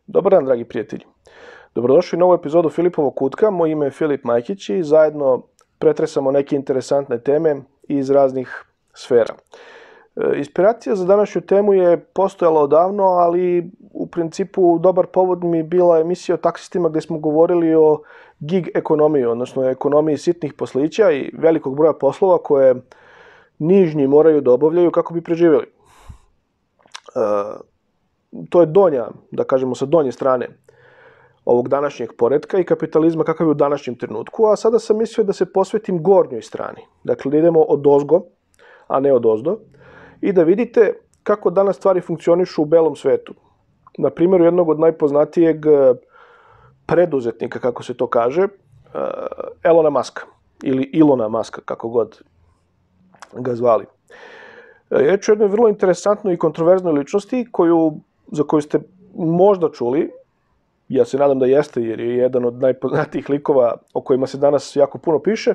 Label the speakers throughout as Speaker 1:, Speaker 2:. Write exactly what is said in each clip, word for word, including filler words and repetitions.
Speaker 1: Dobar dan, dragi prijatelji. Dobrodošli u novu epizodu Filipovog kutka. Moje ime je Filip Majkić i zajedno pretresamo neke interesantne teme iz raznih sfera. Inspiracija za današnju temu je postojala odavno, ali u principu dobar povod mi je bila emisija o taksistima gdje smo govorili o gig ekonomiji, odnosno ekonomiji sitnih poslića i velikog broja poslova koje nižnji moraju da obavljaju kako bi preživjeli. To je donja, da kažemo sa donje strane ovog današnjeg poretka i kapitalizma kakav je u današnjem trenutku, a sada sam mislio da se posvetim gornjoj strani. Dakle, da idemo od ozgo, a ne od ozdo, i da vidite kako danas stvari funkcionišu u belom svetu. Na primjeru jednog od najpoznatijeg preduzetnika, kako se to kaže, Elona Muska, ili Ilona Muska, kako god ga zvali. Je ću jednoj vrlo interesantnoj i kontroverznoj ličnosti koju, za koju ste možda čuli, ja se nadam da jeste jer je jedan od najpoznatijih likova o kojima se danas jako puno piše,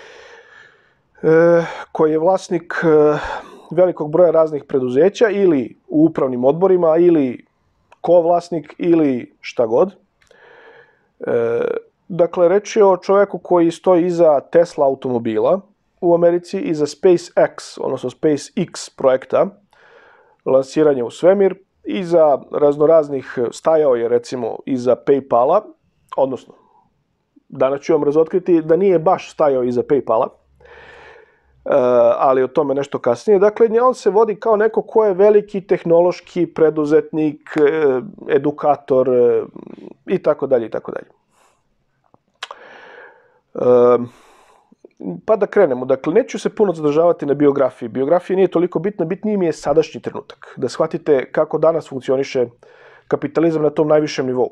Speaker 1: koji je vlasnik velikog broja raznih preduzeća ili u upravnim odborima ili kovlasnik ili šta god. Dakle, reč je o čovjeku koji stoji iza Tesla automobila u Americi, iza SpaceX, odnosno SpaceX projekta, lansiranje u svemir, iza raznoraznih, stajao je recimo iza PayPala, odnosno, danas ću vam razotkriti da nije baš stajao iza PayPala, ali o tome nešto kasnije. Dakle, on se vodi kao neko ko je veliki tehnološki preduzetnik, edukator i tako dalje i tako dalje. Pa da krenemo. Dakle, neću se puno zadržavati na biografiji. Biografija nije toliko bitna, bitniji mi je sadašnji trenutak. Da shvatite kako danas funkcioniše kapitalizam na tom najvišem nivou.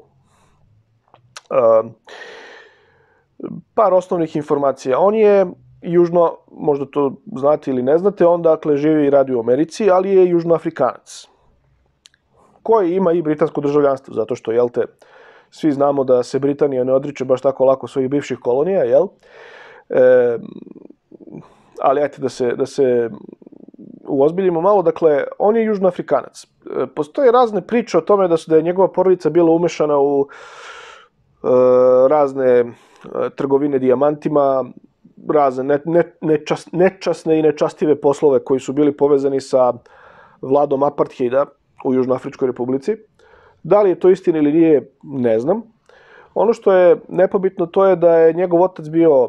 Speaker 1: Par osnovnih informacija. On je južno, možda to znate ili ne znate, on dakle živi i radi u Americi, ali je južnoafrikanac. Koji ima i britansko državljanstvo, zato što, jel te, svi znamo da se Britanija ne odriče baš tako lako svojih bivših kolonija, jel? E, ali ajte da se, da se uozbiljimo malo. Dakle, on je južnoafrikanac. E, postoje razne priče o tome da, su, da je njegova porodica bila umešana u e, razne e, trgovine dijamantima, razne ne, ne, nečas, nečasne i nečastive poslove koji su bili povezani sa vladom apartheida u Južnoafričkoj republici. Da li je to istina ili nije, ne znam. Ono što je nepobitno to je da je njegov otac bio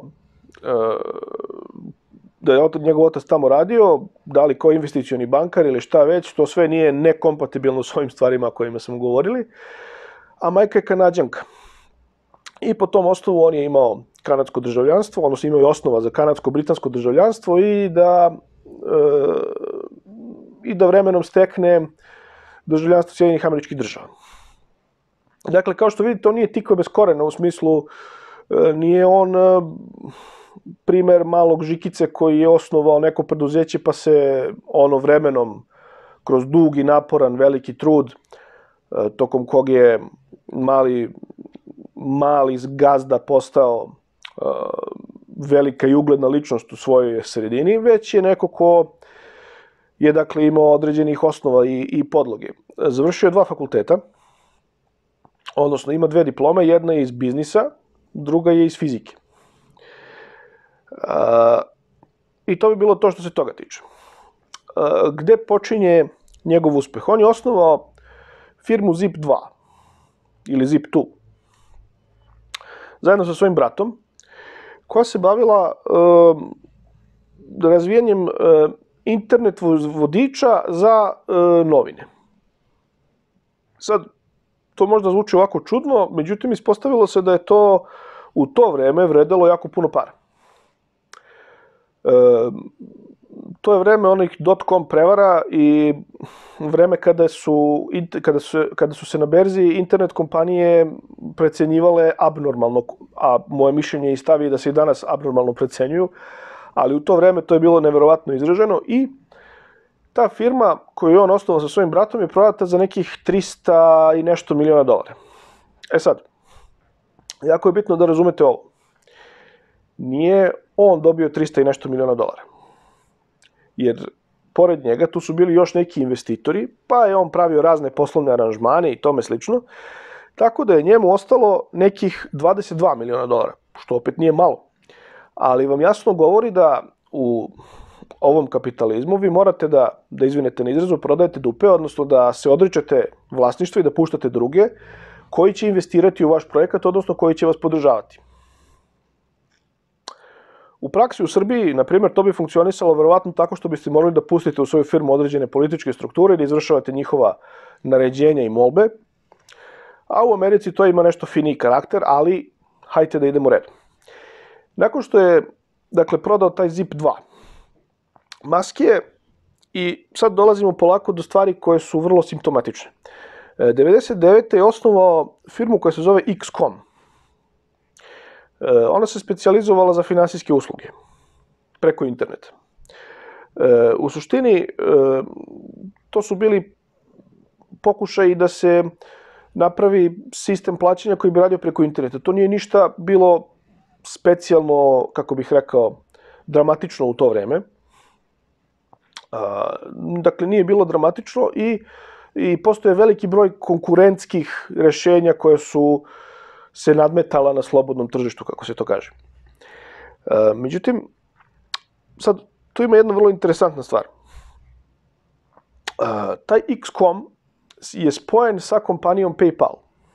Speaker 1: da je njegov otac tamo radio, da li kao investicioni bankar ili šta već, to sve nije nekompatibilno s ovim stvarima o kojima smo govorili, a majka je Kanadjanka. I po tom osnovu on je imao kanadsko državljanstvo, odnosno imao je osnova za kanadsko-britansko državljanstvo i da, e, i da vremenom stekne državljanstvo Sjedinjenih Američkih Država. Dakle, kao što vidite, on nije tikva bez korena, u smislu e, nije on e, primer malog Žikice koji je osnovao neko preduzeće pa se ono vremenom, kroz dug i naporan veliki trud, e, tokom kog je mali, mali gazda postao e, velika i ugledna ličnost u svojoj sredini, već je neko ko je dakle imao određenih osnova i, i podloge. Završio je dva fakulteta, odnosno ima dve diplome, jedna je iz biznisa, druga je iz fizike. Uh, I to bi bilo to što se toga tiče. Uh, gde počinje njegov uspeh? On je osnovao firmu Zip dva ili Zip dva zajedno sa svojim bratom, koja se bavila uh, razvijanjem uh, internet vodiča za uh, novine. Sad, to možda zvuči ovako čudno, međutim ispostavilo se da je to u to vreme vredelo jako puno para. E, to je vreme onih dot-com prevara i vreme kada su, kada, su, kada su se na berzi internet kompanije precenjivale abnormalno, a moje mišljenje i stav je da se i danas abnormalno precenjuju, ali u to vreme to je bilo neverovatno izraženo i ta firma koju je on osnovao sa svojim bratom je prodata za nekih trista i nešto miliona dolara. E sad, jako je bitno da razumete ovo. Nije on dobio trista i nešto miliona dolara. Jer pored njega tu su bili još neki investitori, pa je on pravio razne poslovne aranžmane i tome slično. Tako da je njemu ostalo nekih dvadeset dva miliona dolara, što opet nije malo. Ali vam jasno govori da u ovom kapitalizmu vi morate da, da izvinete na izrazu, prodajete dupe, odnosno da se odričete vlasništva i da puštate druge koji će investirati u vaš projekat, odnosno koji će vas podržavati. U praksi u Srbiji, na primjer, to bi funkcionisalo verovatno tako što biste morali da pustite u svoju firmu određene političke strukture i da izvršavate njihova naređenja i molbe, a u Americi to ima nešto finiji karakter, ali hajte da idemo redom. Nakon što je, dakle, prodao taj zip dva, Musk je, i sad dolazimo polako do stvari koje su vrlo simptomatične. devedeset devete je osnovao firmu koja se zove iks kom. Ona se specijalizovala za finansijske usluge preko interneta. U suštini, to su bili pokušaji da se napravi sistem plaćanja koji bi radio preko interneta. To nije ništa bilo specijalno, kako bih rekao, dramatično u to vreme. Dakle, nije bilo dramatično i, i postoje veliki broj konkurentskih rešenja koje su se nadmetala na slobodnom tržištu, kako se to kaže. Međutim, sad, tu ima jedna vrlo interesantna stvar. Taj iks kom je spojen sa kompanijom PayPal.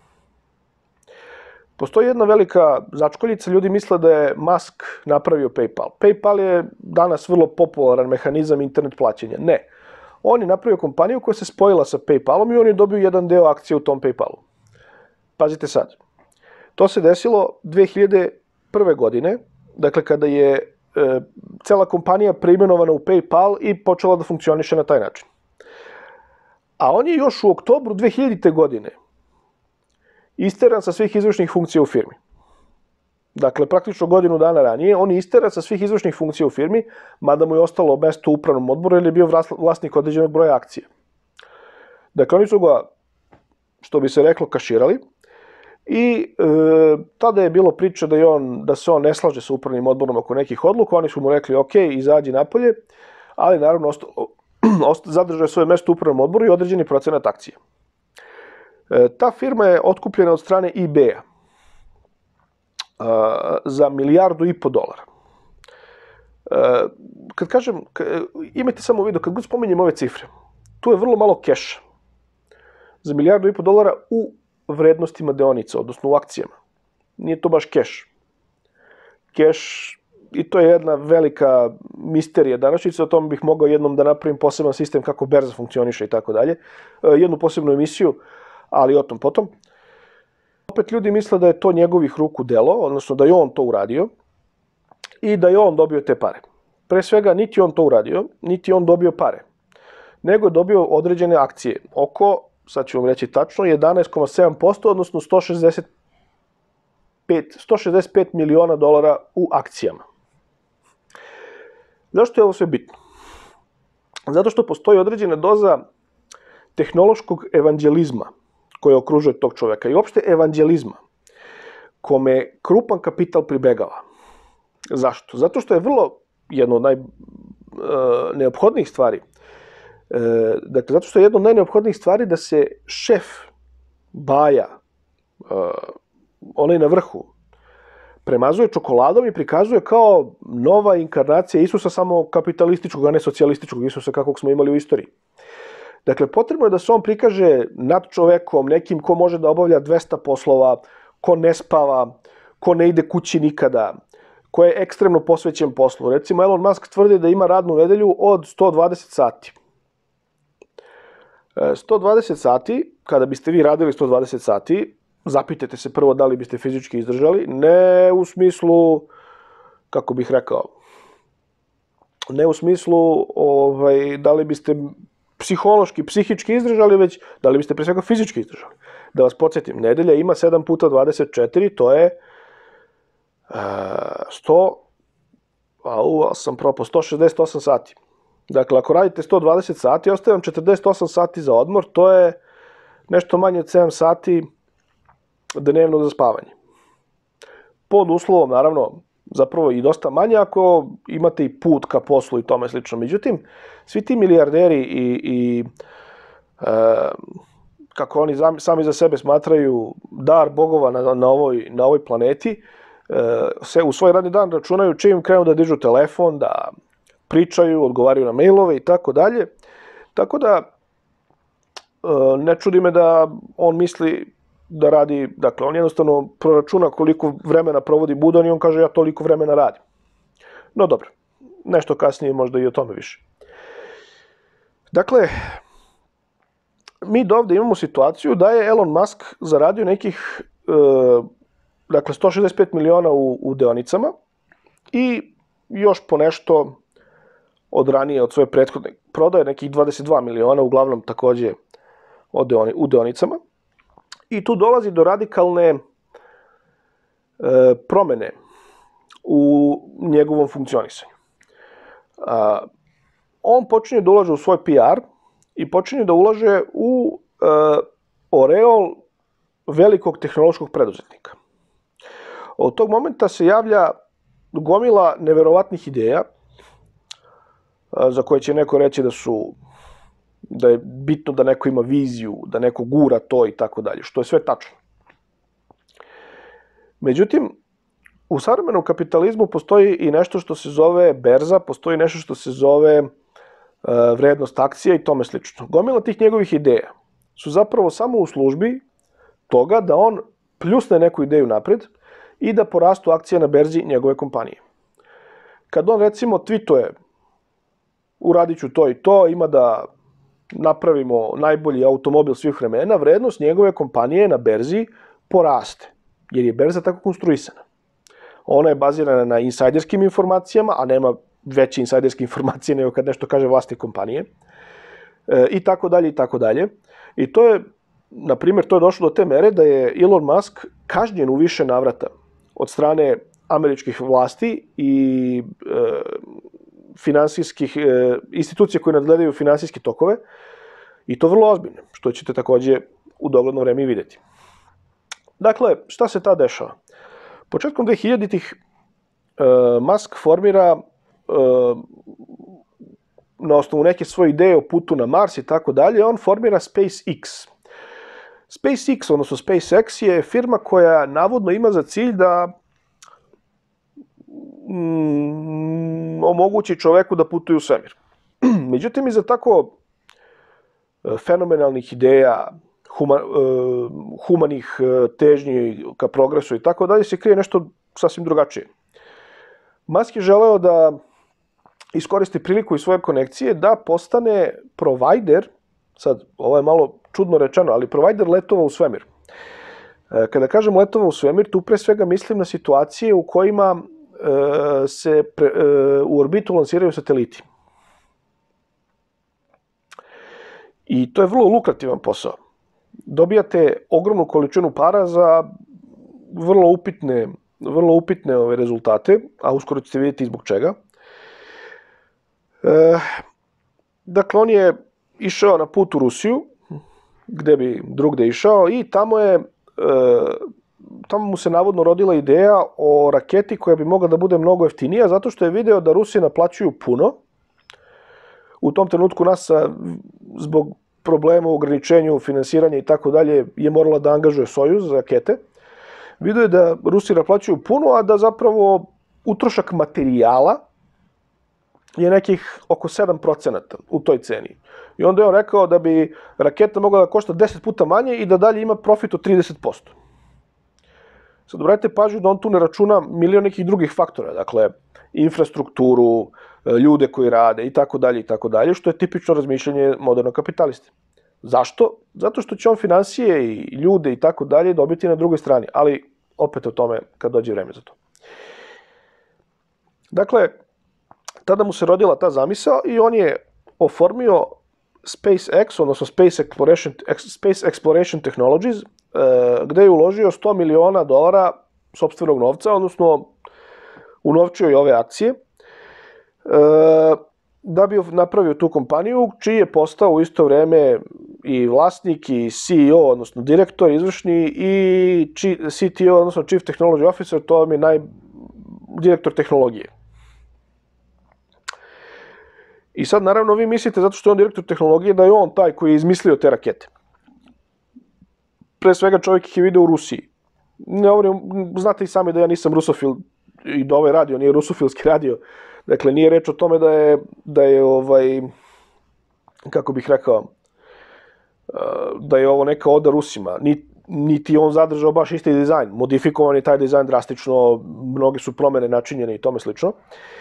Speaker 1: Postoji jedna velika začkoljica, ljudi misle da je Musk napravio PayPal. PayPal je danas vrlo popularan mehanizam internet plaćanja. Ne. On je napravio kompaniju koja se spojila sa PayPalom i on je dobio jedan deo akcije u tom PayPalu. Pazite sad. To se desilo dve hiljade prve. godine, dakle kada je e, cela kompanija preimenovana u PayPal i počela da funkcioniše na taj način. A on je još u oktobru dve hiljadite. godine isteran sa svih izvršnih funkcija u firmi. Dakle, praktično godinu dana ranije, on je isteran sa svih izvršnih funkcija u firmi, mada mu je ostalo mesto u upravnom odboru jer je bio vlasnik određenog broja akcija. Dakle, oni su ga, što bi se reklo, kaširali i e, tada je bilo priča da, je on, da se on ne slaže sa upravnim odborom oko nekih odluka, oni su mu rekli ok, izađi napolje, ali naravno ostalo, zadržao je svoje mesto u upravnom odboru i određeni procenat akcija. E, ta firma je otkupljena od strane eBay-a za milijardu i po dolara. E, kad kažem, imajte samo u vidu, kad god spominjem ove cifre, tu je vrlo malo keša. Za milijardu i po dolara u vrednostima deonica, odnosno u akcijama. Nije to baš keš. Keš, i to je jedna velika misterija današnjice, o tome bih mogao jednom da napravim poseban sistem kako berza funkcioniše i tako dalje. Jednu posebnu emisiju, ali o tom potom. Opet ljudi misle da je to njegovih ruku delo, odnosno da je on to uradio i da je on dobio te pare. Pre svega, niti on to uradio, niti on dobio pare, nego je dobio određene akcije. Oko, sad ću vam reći tačno, jedanaest zarez sedam posto, odnosno sto šezdeset pet miliona dolara u akcijama. Zašto je ovo sve bitno? Zato što postoji određena doza tehnološkog evanđelizma koje okružuje tog čoveka i uopšte evanđelizma kome krupan kapital pribegava. Zašto? Zato što je vrlo jedno od najneophodnijih stvari. Dakle, zato što je jedno od najneophodnijih stvari da se šef baja, onaj na vrhu, premazuje čokoladom i prikazuje kao nova inkarnacija Isusa, samo kapitalističkog, a ne socijalističkog Isusa kakvog smo imali u istoriji. Dakle, potrebno je da se on prikaže nad čovekom, nekim ko može da obavlja dvesta poslova, ko ne spava, ko ne ide kući nikada, ko je ekstremno posvećen poslu. Recimo, Elon Musk tvrdi da ima radnu nedelju od sto dvadeset sati. sto dvadeset sati, kada biste vi radili sto dvadeset sati, zapitajte se prvo da li biste fizički izdržali, ne u smislu, kako bih rekao, ne u smislu ovaj, da li biste psihološki, psihički izdržali, već da li biste pre svega fizički izdržali. Da vas podsjetim, nedelja ima sedam puta dvadeset četiri, to je uh, sto, au, sam propao, sto šezdeset osam sati. Dakle, ako radite sto dvadeset sati, ostaje vam četrdeset osam sati za odmor, to je nešto manje od sedam sati dnevno za spavanje. Pod uslovom, naravno, zapravo i dosta manje ako imate i put ka poslu i tome slično. Međutim, svi ti milijarderi i, i e, kako oni sami za sebe smatraju, dar bogova na, na, ovoj, na ovoj planeti, se u svoj radni dan računaju čim krenu da dižu telefon, da pričaju, odgovaraju na mailove i tako dalje. Tako da ne čudi me da on misli da radi, dakle on jednostavno proračuna koliko vremena provodi budan i on kaže ja toliko vremena radim. No dobro, nešto kasnije možda i o tome više. Dakle, mi do ovde imamo situaciju da je Elon Musk zaradio nekih dakle sto šezdeset pet miliona u, u deonicama i još po nešto od ranije, od svoje prethodne prodaje, nekih dvadeset dva miliona, uglavnom takođe od deoni, u deonicama. I tu dolazi do radikalne e, promene u njegovom funkcionisanju. A, on počinje da ulaže u svoj P R i počinje da ulaže u e, oreol velikog tehnološkog preduzetnika. Od tog momenta se javlja gomila neverovatnih ideja, za koje će neko reći da su, da je bitno da neko ima viziju, da neko gura to i tako dalje, što je sve tačno. Međutim, u savremenom kapitalizmu postoji i nešto što se zove berza, postoji nešto što se zove vrednost akcija i tome slično. Gomila tih njegovih ideja su zapravo samo u službi toga da on pljusne neku ideju napred i da porastu akcije na berzi njegove kompanije. Kad on recimo tweetuje uradit ću to i to, ima da napravimo najbolji automobil svih vremena, vrednost njegove kompanije na berzi poraste, jer je berza tako konstruisana. Ona je bazirana na insajderskim informacijama, a nema veće insajderske informacije nego kad nešto kaže vlasnik kompanije, e, i tako dalje, i tako dalje. I to je, na primjer, to je došlo do te mere da je Elon Musk kažnjen u više navrata od strane američkih vlasti i e, finansijskih e, institucija koje nadgledaju finansijske tokove, i to vrlo ozbiljno, što ćete takođe u dogledno vreme i videti. Dakle, šta se tad dešava? Početkom dvehiljaditih e, Musk formira e, na osnovu neke svoje ideje o putu na Mars i tako dalje, on formira SpaceX. SpaceX, odnosno SpaceX, je firma koja navodno ima za cilj da mm, omogući čoveku da putuje u svemir. Međutim, iza tako fenomenalnih ideja, huma, humanih težnji ka progresu i tako dalje, se krije nešto sasvim drugačije. Musk je želeo da iskoristi priliku i svoje konekcije da postane provider, sad ovo je malo čudno rečeno, ali provider letova u svemir. Kada kažem letova u svemir, tu pre svega mislim na situacije u kojima se pre, u orbitu lansiraju sateliti. I to je vrlo lukrativan posao. Dobijate ogromnu količinu para za vrlo upitne, vrlo upitne ove rezultate, a uskoro ćete vidjeti zbog čega. E, dakle, on je išao na put u Rusiju, gde bi drugde išao, i tamo je, e, tamo mu se navodno rodila ideja o raketi koja bi mogla da bude mnogo jeftinija, zato što je video da Rusi naplaćuju puno. U tom trenutku NASA, zbog problema u ograničenju finansiranja i tako dalje, je morala da angažuje Sojuz za rakete. Video je da Rusi naplaćuju puno, a da zapravo utrošak materijala je nekih oko sedam procenata u toj ceni. I onda je on rekao da bi raketa mogla da košta deset puta manje i da dalje ima profit od trideset posto. Sad obratite pažnju da on tu ne računa milion nekih drugih faktora, dakle, infrastrukturu, ljude koji rade i tako dalje i tako dalje, što je tipično razmišljanje modernog kapitaliste. Zašto? Zato što će on finansije i ljude i tako dalje dobiti na drugoj strani, ali opet o tome kad dođe vreme za to. Dakle, tada mu se rodila ta zamisao i on je oformio SpaceX, odnosno Space Exploration, Space Exploration Technologies, gde je uložio sto miliona dolara sopstvenog novca, odnosno unovčio i ove akcije, da bi napravio tu kompaniju, čiji je postao u isto vreme i vlasnik i C E O, odnosno direktor izvršni, i C T O, odnosno Chief Technology Officer, to vam je naj, direktor tehnologije. I sad, naravno, vi mislite, zato što je on direktor tehnologije, da je on taj koji je izmislio te rakete. pre svega čovjek ih je video u Rusiji. Ne, znate i sami da ja nisam rusofil i da ovaj radio nije rusofilski radio. Dakle, nije reč o tome da je, da je ovaj, kako bih rekao, da je ovo neka oda Rusima. Niti on zadržao baš isti dizajn. Modifikovan je taj dizajn drastično, mnoge su promene načinjene i tome slično.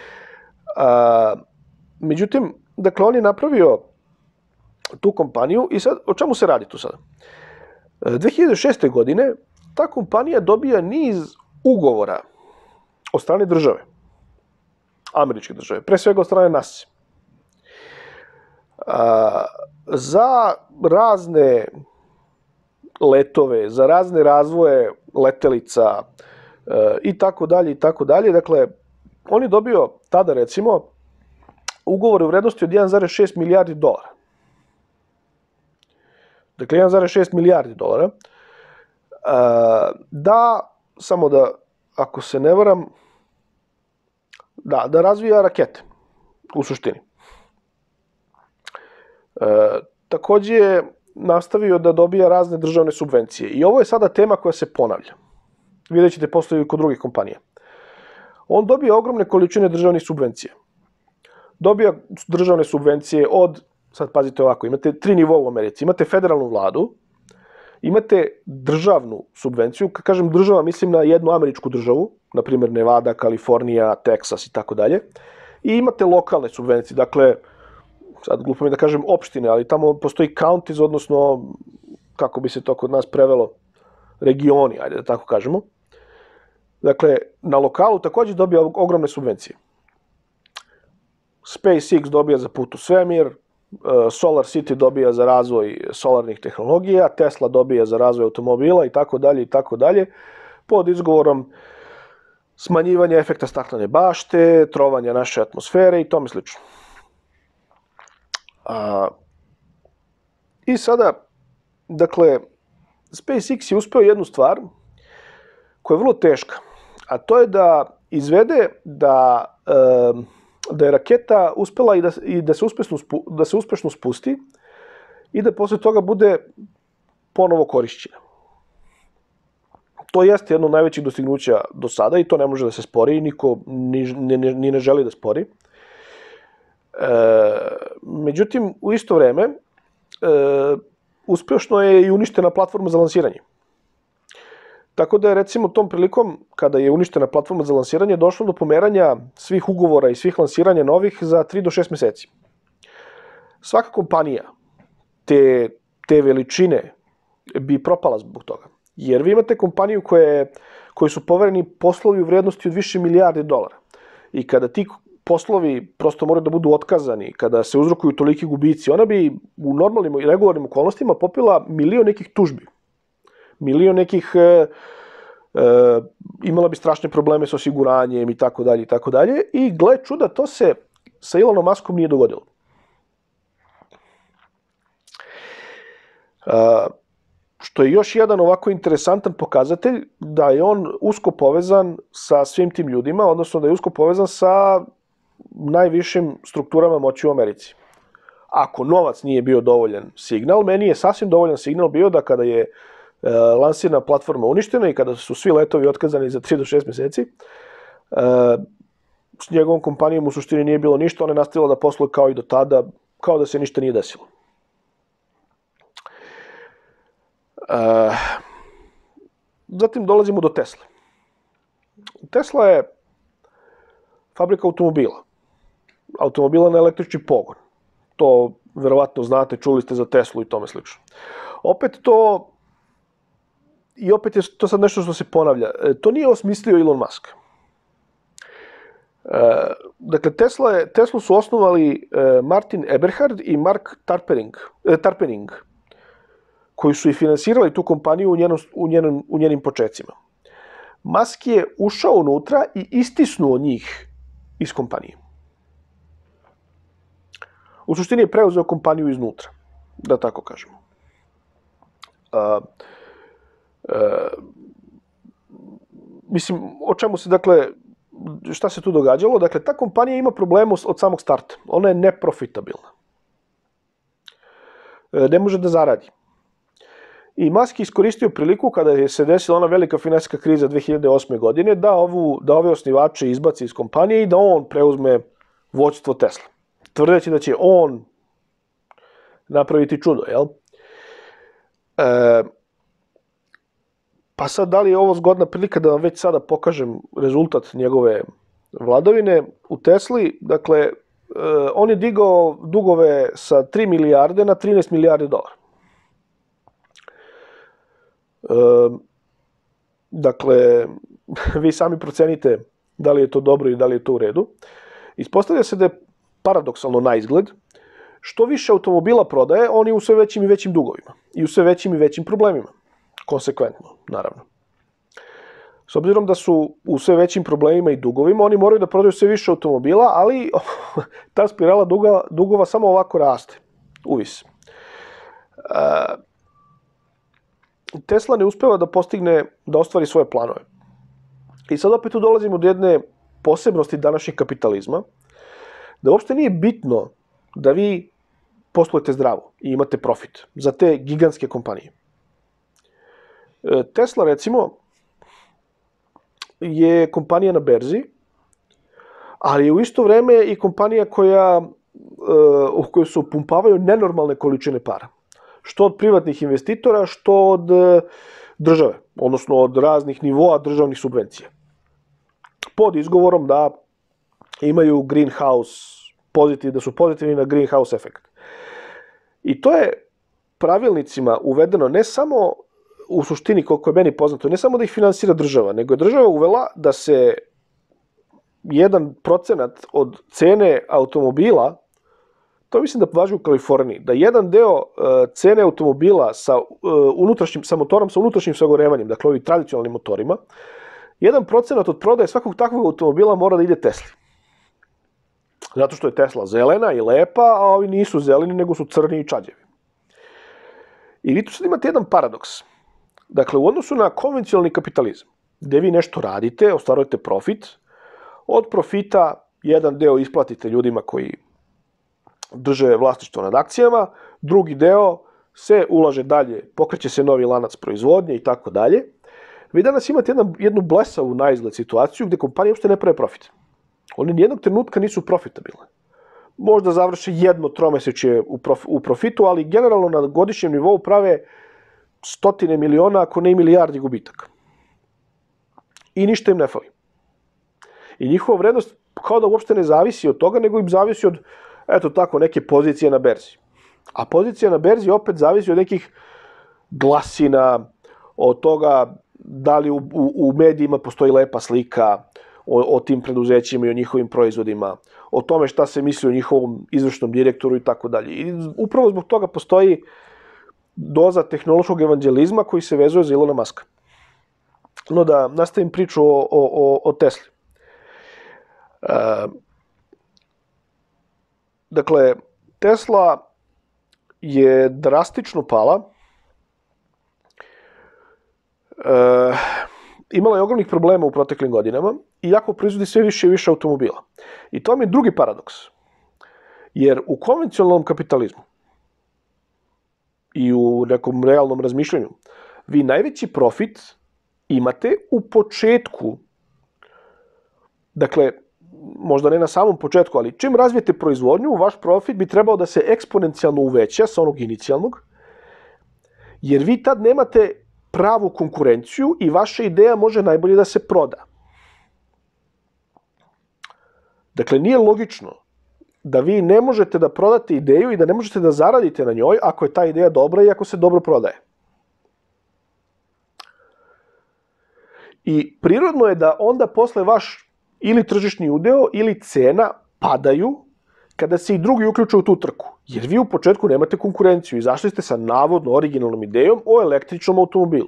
Speaker 1: Međutim, dakle, on je napravio tu kompaniju i sad, o čemu se radi tu sada? dve hiljade šeste. godine ta kompanija dobija niz ugovora od strane države, američke države, pre svega od strane NASA, za razne letove, za razne razvoje letelica i tako dalje i tako dalje. Dakle, on je dobio tada, recimo, ugovor u vrednosti od jedan zarez šest milijardi dolara. Dakle, jedan zarez šest milijardi dolara. Da, samo da, ako se ne varam, da, da razvija rakete, u suštini. Takođe je nastavio da dobija razne državne subvencije. I ovo je sada tema koja se ponavlja. Vidjet ćete posle i kod drugih kompanija. On dobija ogromne količine državnih subvencija. Dobija državne subvencije od, sad pazite ovako, imate tri nivoa u Americi. Imate federalnu vladu, imate državnu subvenciju, kad kažem država, mislim na jednu američku državu, na primjer Nevada, Kalifornija, Teksas i tako dalje, i imate lokalne subvencije, dakle, sad glupo mi da kažem opštine, ali tamo postoji counties, odnosno, kako bi se to kod nas prevelo, regioni, ajde da tako kažemo. Dakle, na lokalu takođe dobija ogromne subvencije. SpaceX dobija za put u svemir, Solar City dobija za razvoj solarnih tehnologija, Tesla dobija za razvoj automobila i tako dalje i tako dalje, pod izgovorom smanjivanja efekta staklene bašte, trovanja naše atmosfere i tome slično. I sada, dakle, SpaceX je uspeo jednu stvar koja je vrlo teška, a to je da izvede da da je raketa uspela i da, i da, se uspešno, da se uspešno spusti i da posle toga bude ponovo korišćena. To jeste jedno od najvećih dostignuća do sada i to ne može da se spori, niko ni, ni, ni ne želi da spori. E, međutim, u isto vreme, e, uspešno je i uništena platforma za lansiranje. Tako da je, recimo, tom prilikom, kada je uništena platforma za lansiranje, došlo do pomeranja svih ugovora i svih lansiranja novih za tri do šest meseci. Svaka kompanija te, te veličine bi propala zbog toga. Jer vi imate kompaniju koje, koji su povereni poslovi u vrednosti od više milijarde dolara. I kada ti poslovi prosto moraju da budu otkazani, kada se uzrokuju toliki gubici, ona bi u normalnim i regularnim okolnostima popila milion nekih tužbi. Milion nekih, e, e, imala bi strašne probleme sa osiguranjem i tako dalje i tako dalje. I gle čuda, to se sa Elonom Muskom nije dogodilo. E, što je još jedan ovako interesantan pokazatelj da je on usko povezan sa svim tim ljudima, odnosno da je usko povezan sa najvišim strukturama moći u Americi. Ako novac nije bio dovoljan signal, meni je sasvim dovoljan signal bio da kada je lansirana platforma uništena i kada su svi letovi otkazani za tri do šest meseci, s njegovom kompanijom u suštini nije bilo ništa, ona je nastavila da posluje kao i do tada, kao da se ništa nije desilo. Zatim dolazimo do Tesle. Tesla je fabrika automobila. Automobila na električni pogon. To verovatno znate, čuli ste za Teslu i tome slično. Opet to I opet je to sad nešto što se ponavlja. To nije osmislio Elon Musk. Dakle, Tesla je, Teslu su osnovali Martin Eberhard i Mark Tarpenning, Tarpenning, koji su i finansirali tu kompaniju u, njenom, u, njenom, u njenim počecima. Musk je ušao unutra i istisnuo njih iz kompanije. U suštini je preuzeo kompaniju iznutra, da tako kažemo. Uh, Uh, mislim, o čemu se, dakle, šta se tu događalo? Dakle, ta kompanija ima problemu od samog starta. Ona je neprofitabilna. Uh, ne može da zaradi. I Musk je iskoristio priliku kada je se desila ona velika finansijska kriza dve hiljade osme. godine da, ovu, da ove osnivače izbaci iz kompanije i da on preuzme vođstvo Tesla. Tvrdeći da će on napraviti čudo, jel? E, pa sad, da li je ovo zgodna prilika da vam već sada pokažem rezultat njegove vladavine u Tesli? Dakle, e, on je digao dugove sa tri milijarde na trinaest milijardi dolara. E, dakle, vi sami procenite da li je to dobro i da li je to u redu. Ispostavlja se da je paradoksalno na izgled, što više automobila prodaje, on je u sve većim i većim dugovima i u sve većim i većim problemima. Konsekventno, naravno. S obzirom da su u sve većim problemima i dugovima, oni moraju da prodaju sve više automobila, ali ta spirala duga, dugova samo ovako raste, uvis. Tesla ne uspeva da postigne, da ostvari svoje planove. I sad opet tu dolazimo do jedne posebnosti današnjeg kapitalizma, da uopšte nije bitno da vi poslujete zdravo i imate profit za te gigantske kompanije. Tesla, recimo, je kompanija na berzi, ali je u isto vreme i kompanija koja, u kojoj se upumpavaju nenormalne količine para. Što od privatnih investitora, što od države, odnosno od raznih nivoa državnih subvencija. Pod izgovorom da imaju greenhouse, pozitiv, da su pozitivni na greenhouse efekt. I to je pravilnicima uvedeno ne samo u suštini, koliko je meni poznato, ne samo da ih finansira država, nego je država uvela da se jedan procenat od cene automobila, to mislim da važi u Kaliforniji, da jedan deo uh, cene automobila sa, uh, unutrašnjim, sa motorom sa unutrašnjim sagorevanjem, dakle ovim tradicionalnim motorima, jedan procenat od prodaje svakog takvog automobila mora da ide Tesli. Zato što je Tesla zelena i lepa, a ovi nisu zeleni, nego su crni i čađevi. I vi tu sad imate jedan paradoks. Dakle, u odnosu na konvencionalni kapitalizam, gde vi nešto radite, ostvarujete profit, od profita jedan deo isplatite ljudima koji drže vlasništvo nad akcijama, drugi deo se ulaže dalje, pokreće se novi lanac proizvodnje i tako dalje. Vi danas imate jednu, jednu blesavu na izgled situaciju gde kompanije uopšte ne prave profit. One nijednog trenutka nisu profitabilne. Možda završe jedno tromesečje u, prof, u profitu, ali generalno na godišnjem nivou prave stotine miliona, ako ne i milijardi gubitaka. I ništa im ne fali. I njihova vrednost kao da uopšte ne zavisi od toga, nego im zavisi od, eto tako, neke pozicije na berzi. A pozicija na berzi opet zavisi od nekih glasina, od toga da li u, u, u medijima postoji lepa slika o, o tim preduzećima i o njihovim proizvodima, o tome šta se misli o njihovom izvršnom direktoru i tako dalje. I upravo zbog toga postoji doza tehnološkog evanđelizma koji se vezuje za Ilona Muska. No da nastavim priču o, o, o Tesli. E, dakle, Tesla je drastično pala. E, imala je ogromnih problema u proteklim godinama, iako proizvodi sve više i više automobila. I to vam je drugi paradoks. Jer u konvencionalnom kapitalizmu i u nekom realnom razmišljanju, vi najveći profit imate u početku, dakle, možda ne na samom početku, ali čim razvijete proizvodnju, vaš profit bi trebao da se eksponencijalno uveća sa onog inicijalnog, jer vi tad nemate pravu konkurenciju i vaša ideja može najbolje da se proda. Dakle, nije logično da vi ne možete da prodate ideju i da ne možete da zaradite na njoj ako je ta ideja dobra i ako se dobro prodaje. I prirodno je da onda posle vaš ili tržišni udeo ili cena padaju kada se i drugi uključe u tu trku. Jer vi u početku nemate konkurenciju i zašli ste sa navodno originalnom idejom o električnom automobilu.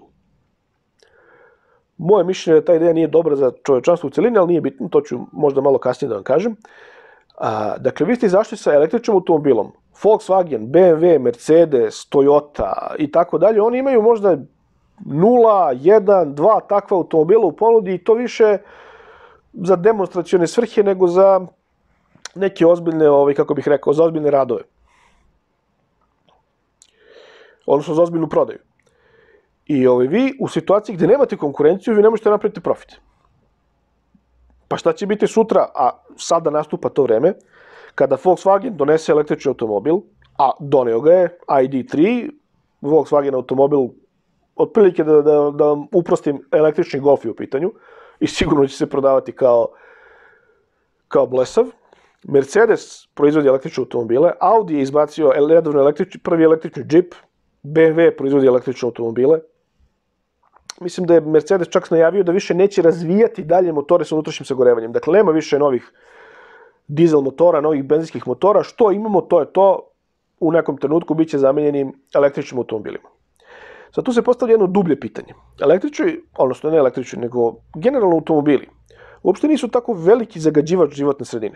Speaker 1: Moje mišljenje je da ta ideja nije dobra za čovečanstvo u celini, ali nije bitno, to ću možda malo kasnije da vam kažem. A, dakle, vi ste izašli sa električnim automobilom, Volkswagen, B M W, Mercedes, Toyota i tako dalje, oni imaju možda nula, jedan, dva takva automobila u ponudi i to više za demonstracione svrhe nego za neke ozbiljne, ovaj, kako bih rekao, za ozbiljne radove. Odnosno za ozbiljnu prodaju. I ovaj, vi u situaciji gdje nemate konkurenciju, vi ne možete napraviti profit. Pa šta će biti sutra, a sada nastupa to vreme, kada Volkswagen donese električni automobil, a doneo ga je, I D tri, Volkswagen automobil, otprilike da, da, da vam uprostim, električni Golf je u pitanju i sigurno će se prodavati kao, kao blesav. Mercedes proizvodi električne automobile, Audi je izbacio nedavno električni, prvi električni džip, B M W proizvodi električne automobile. Mislim da je Mercedes čak najavio da više neće razvijati dalje motore sa unutrašnjim sagorevanjem. Dakle, nema više novih dizel motora, novih benzinskih motora. Što imamo, to je to. U nekom trenutku bit će zamenjeni električnim automobilima. Sad tu se postavlja jedno dublje pitanje. Električni, odnosno ne električni, nego generalno automobili, uopšte nisu tako veliki zagađivač životne sredine.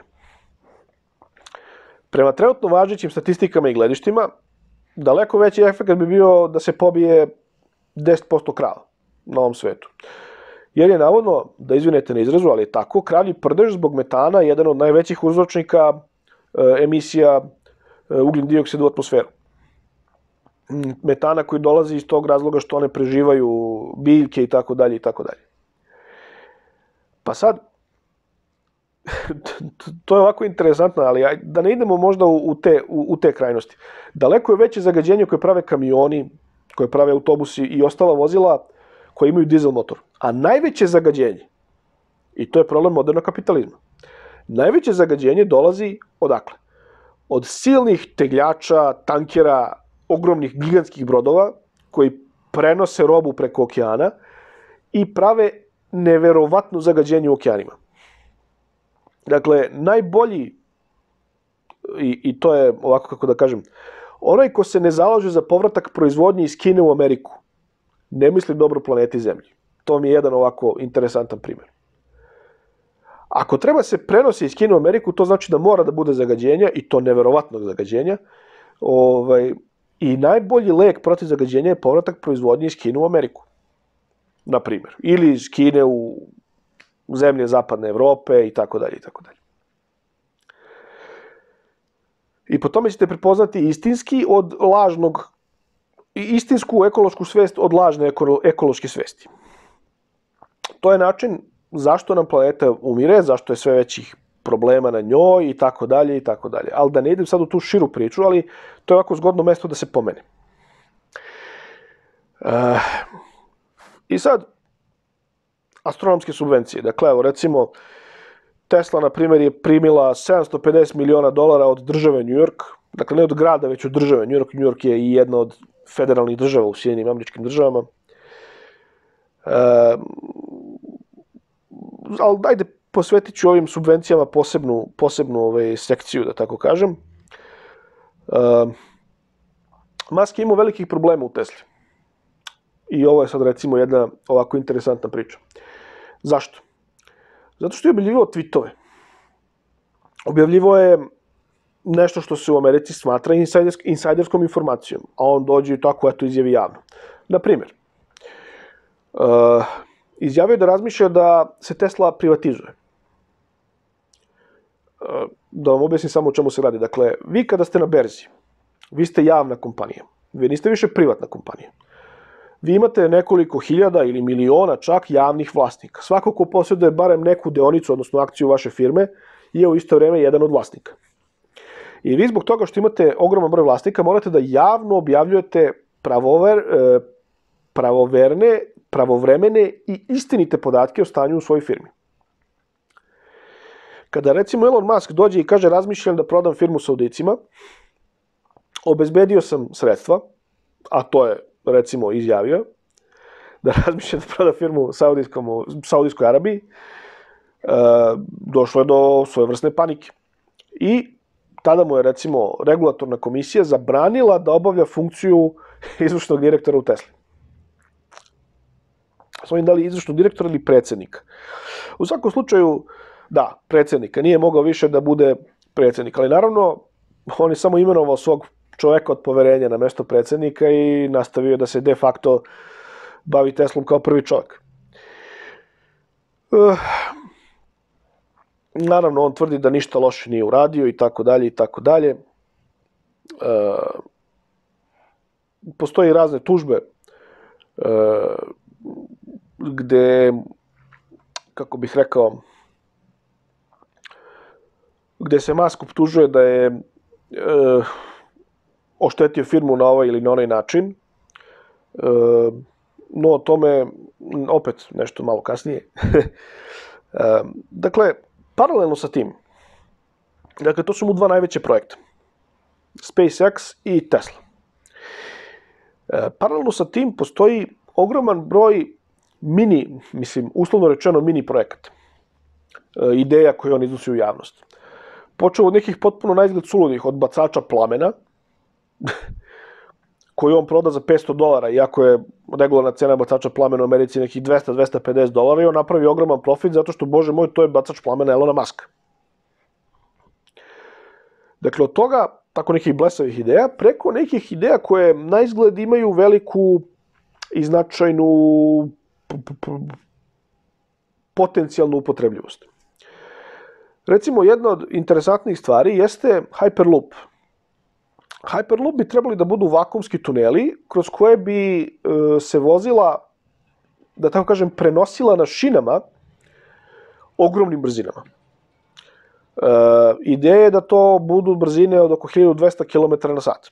Speaker 1: Prema trenutno važećim statistikama i gledištima, daleko veći efekt bi bio da se pobije deset posto krava na ovom svetu. Jer je navodno, da izvinete na izrazu, ali je tako, kravlji prdež zbog metana je jedan od najvećih uzročnika e, emisija e, ugljen dioksid u atmosferu. Metana koji dolazi iz tog razloga što one preživaju biljke i tako dalje i tako dalje. Pa sad, to je ovako interesantno, ali da ne idemo možda u te, u, u te krajnosti. Daleko je veće zagađenje koje prave kamioni, koje prave autobusi i ostala vozila koje imaju dizel motor. A najveće zagađenje, i to je problem modernog kapitalizma, najveće zagađenje dolazi odakle? Od silnih tegljača, tankera, ogromnih gigantskih brodova koji prenose robu preko okeana i prave neverovatno zagađenje u okeanima. Dakle, najbolji, i, i to je ovako kako da kažem, onaj ko se ne zalaže za povratak proizvodnje iz Kine u Ameriku, ne misli dobro planeti Zemlji. To mi je jedan ovako interesantan primjer. Ako treba se prenosi iz Kine u Ameriku, to znači da mora da bude zagađenja, i to neverovatnog zagađenja. Ovaj, I najbolji lek protiv zagađenja je povratak proizvodnje iz Kine u Ameriku. Na primjer. Ili iz Kine u zemlje zapadne Evrope i tako dalje i tako dalje. I po tome ćete prepoznati istinski od lažnog, istinsku ekološku svest od lažne ekološke svesti. To je način zašto nam planeta umire, zašto je sve većih problema na njoj i tako dalje i tako dalje. Ali da ne idem sad u tu širu priču, ali to je ovako zgodno mesto da se pomene. Uh, I sad, astronomske subvencije. Dakle, evo, recimo, Tesla, na primjer, je primila sedamsto pedeset miliona dolara od države New York, dakle ne od grada, već od države New York. New York je i jedna od federalnih država u Sjedinjenim Američkim Državama. E, ali dajde posvetit ću ovim subvencijama posebnu, posebnu ovaj, sekciju, da tako kažem. E, Musk je imao velikih problema u Tesli. I ovo je sad recimo jedna ovako interesantna priča. Zašto? Zato što je objavljivao tweetove. Objavljivao je nešto što se u Americi smatra insajderskom informacijom, a on dođe i tako eto izjavi javno. Na primjer, uh, izjavio je da razmišlja da se Tesla privatizuje. Uh, da vam objasnim samo o čemu se radi. Dakle, vi kada ste na berzi, vi ste javna kompanija. Vi niste više privatna kompanija. Vi imate nekoliko hiljada ili miliona čak javnih vlasnika. Svako ko posjeduje barem neku deonicu, odnosno akciju vaše firme, je u isto vrijeme jedan od vlasnika. I vi zbog toga što imate ogroman broj vlasnika, morate da javno objavljujete pravover, pravoverne, pravovremene i istinite podatke o stanju u svojoj firmi. Kada recimo Elon Musk dođe i kaže razmišljam da prodam firmu Saudicima, obezbedio sam sredstva, a to je recimo izjavio, da razmišlja da proda firmu u Saudijskoj Arabiji, e, došlo je do svojevrsne panike. I tada mu je recimo regulatorna komisija zabranila da obavlja funkciju izvršnog direktora u Tesli. Smo im dali izvršnog direktora ili predsjednika. U svakom slučaju, da, predsjednika. Nije mogao više da bude predsjednik, ali naravno, on je samo imenovao svog čoveka od poverenja na mesto predsjednika i nastavio da se de facto bavi Teslom kao prvi čovjek. Uh, naravno, on tvrdi da ništa loše nije uradio i tako dalje i tako dalje. Uh, postoji razne tužbe gde, kako bih rekao, gde se Musk optužuje da je e, oštetio firmu na ovaj ili na onaj način, e, no o tome opet nešto malo kasnije. e, dakle, paralelno sa tim, dakle, to su mu dva najveće projekta, SpaceX i Tesla. E, paralelno sa tim postoji ogroman broj mini, mislim, uslovno rečeno mini projekata, e, ideja koje on iznosi u javnost. Počeo od nekih potpuno naizgled suludih, od bacača plamena, koju on proda za petsto dolara, iako je regularna cena bacača plamena u Americi nekih dvesta do dvesta pedeset dolara, i on napravi ogroman profit zato što, bože moj, to je bacač plamena Elona Muska. Dakle, od toga, tako nekih blesavih ideja, preko nekih ideja koje naizgled imaju veliku i značajnu potencijalnu upotrebljivost. Recimo, jedna od interesantnih stvari jeste Hyperloop. Hyperloop bi trebali da budu vakumski tuneli kroz koje bi e, se vozila, da tako kažem, prenosila na šinama ogromnim brzinama. E, ideja je da to budu brzine od oko hiljadu dvesta kilometara na sat. E,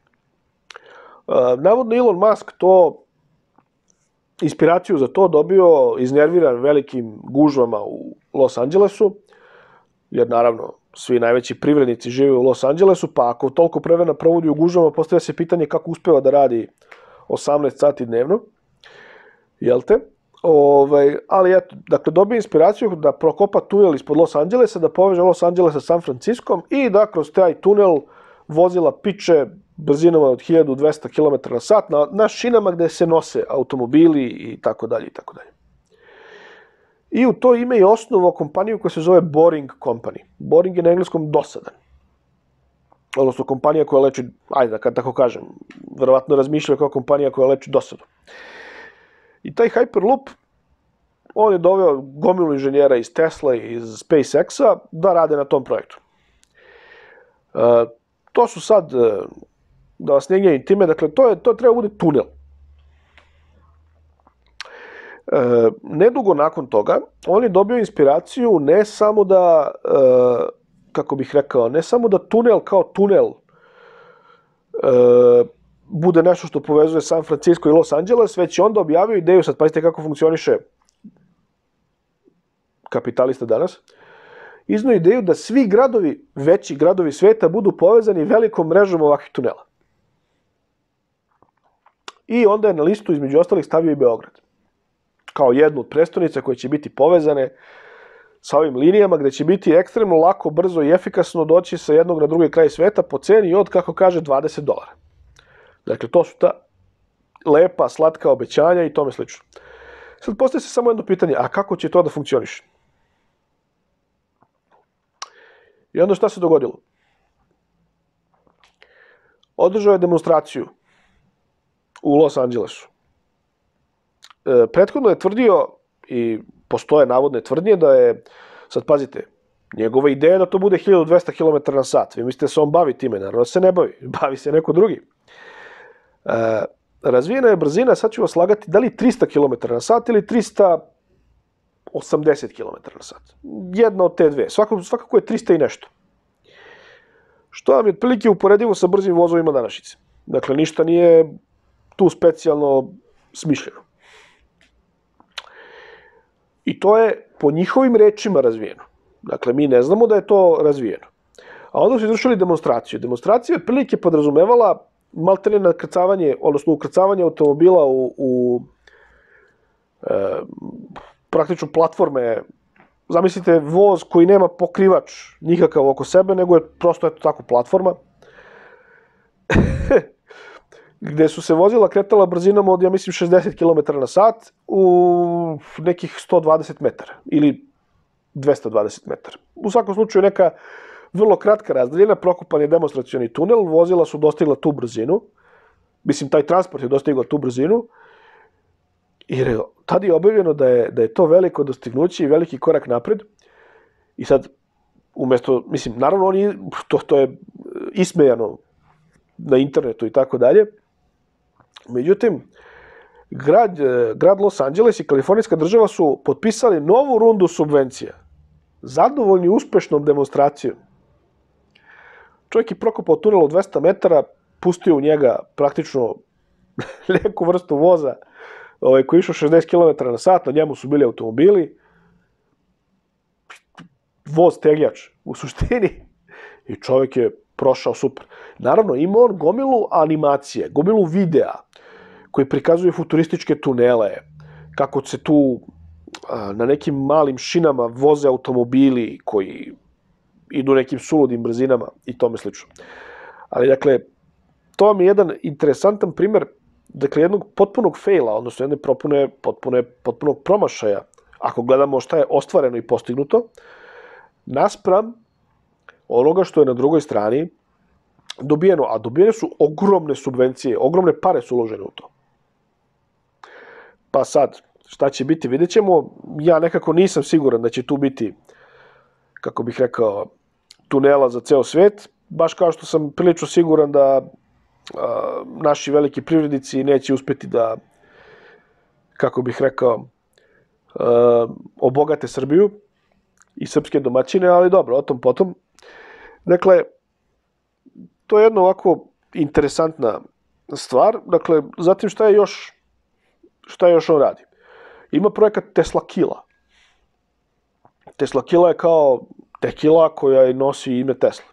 Speaker 1: navodno Elon Musk to, inspiraciju za to dobio iznerviran velikim gužvama u Los Angelesu, jer naravno svi najveći privrednici žive u Los Angelesu, pa ako toliko vremena provodi u gužvama, postavlja se pitanje kako uspeva da radi osamnaest sati dnevno, jel te? Ovaj, ali eto, dakle, dobije inspiraciju da prokopa tunel ispod Los Angelesa, da poveže Los Angeles sa San Franciskom i da kroz taj tunel vozila piče brzinama od hiljadu dvesta kilometara na sat na, na šinama gde se nose automobili i tako dalje i tako dalje. I u to ime je osnovao kompaniju koja se zove Boring Company. Boring je na engleskom dosadan. Odnosno kompanija koja leči, ajde da kad tako kažem, verovatno razmišlja kao kompanija koja leči dosadu. I taj Hyperloop, on je doveo gomilu inženjera iz Tesla i iz SpaceX-a da rade na tom projektu. E, to su sad, da vas ne gnjavim time, dakle, to, je, to treba bude tunel. E, nedugo nakon toga, on je dobio inspiraciju ne samo da, e, kako bih rekao, ne samo da tunel kao tunel e, bude nešto što povezuje San Francisco i Los Angeles, već je onda objavio ideju, sad pazite kako funkcioniše kapitalista danas, iznao ideju da svi gradovi, veći gradovi sveta budu povezani velikom mrežom ovakvih tunela. I onda je na listu između ostalih stavio i Beograd, kao jednu od prestonica koje će biti povezane sa ovim linijama, gde će biti ekstremno lako, brzo i efikasno doći sa jednog na drugi kraj sveta po ceni od, kako kaže, dvadeset dolara. Dakle, to su ta lepa, slatka obećanja i tome slično. Sad postaje se samo jedno pitanje, a kako će to da funkcioniše? I onda šta se dogodilo? Održao je demonstraciju u Los Angelesu. E, prethodno je tvrdio, i postoje navodne tvrdnje, da je, sad pazite, njegova ideja je da to bude hiljadu dvesta kilometara na sat. Vi mislite da se on bavi time, naravno se ne bavi, bavi se neko drugi. E, razvijena je brzina, sad ću vas lagati, da li trista kilometara na sat ili trista osamdeset kilometara na sat. Jedna od te dve. Svakako, svakako je trista i nešto. Što vam je otprilike uporedivo sa brzim vozovima današnjice. Dakle, ništa nije tu specijalno smišljeno. I to je po njihovim rečima razvijeno. Dakle, mi ne znamo da je to razvijeno. A onda su izvršili demonstraciju. Demonstracija je otprilike podrazumevala maltene nakrcavanje, odnosno ukrcavanje automobila u, u e, praktično platforme. Zamislite voz koji nema pokrivač nikakav oko sebe, nego je prosto eto tako platforma. Gde su se vozila kretala brzinom od, ja mislim, šezdeset kilometara na sat u nekih sto dvadeset metara ili dvesta dvadeset metara. U svakom slučaju neka vrlo kratka razdaljina, prokopan je demonstracioni tunel, vozila su dostigla tu brzinu, mislim, taj transport je dostigla tu brzinu, i tada je objavljeno da je, da je to veliko dostignuće i veliki korak napred. I sad, umesto, mislim, naravno, oni, to, to je ismejano na internetu i tako dalje. Međutim, grad, grad Los Angeles i kalifornijska država su potpisali novu rundu subvencija. Zadovoljni uspešnom demonstracijom. Čovjek je prokopao tunel od dvesta metara, pustio u njega praktično neku vrstu voza ovaj, koji je išao šezdeset kilometara na sat, na njemu su bili automobili, voz tegljač u suštini i čovjek je prošao super. Naravno, ima on gomilu animacije, gomilu videa koji prikazuju futurističke tunele, kako se tu na nekim malim šinama voze automobili koji idu nekim suludim brzinama i tome slično. Ali, dakle, to vam je jedan interesantan primer, dakle, jednog potpunog faila, odnosno jedne propune, potpune, potpunog promašaja, ako gledamo šta je ostvareno i postignuto, naspram onoga što je na drugoj strani dobijeno, a dobijene su ogromne subvencije, ogromne pare su uložene u to. Pa sad, šta će biti, vidjet ćemo. Ja nekako nisam siguran da će tu biti, kako bih rekao, tunela za ceo svet, baš kao što sam prilično siguran da a, naši veliki privrednici neće uspeti da, kako bih rekao, a, obogate Srbiju i srpske domaćine, ali dobro, o tom potom. Dakle, to je jedna ovako interesantna stvar. Dakle, zatim šta je još, šta još on radi? Ima projekat Tesla Kila. Tesla Kila je kao tekila koja nosi ime Tesla.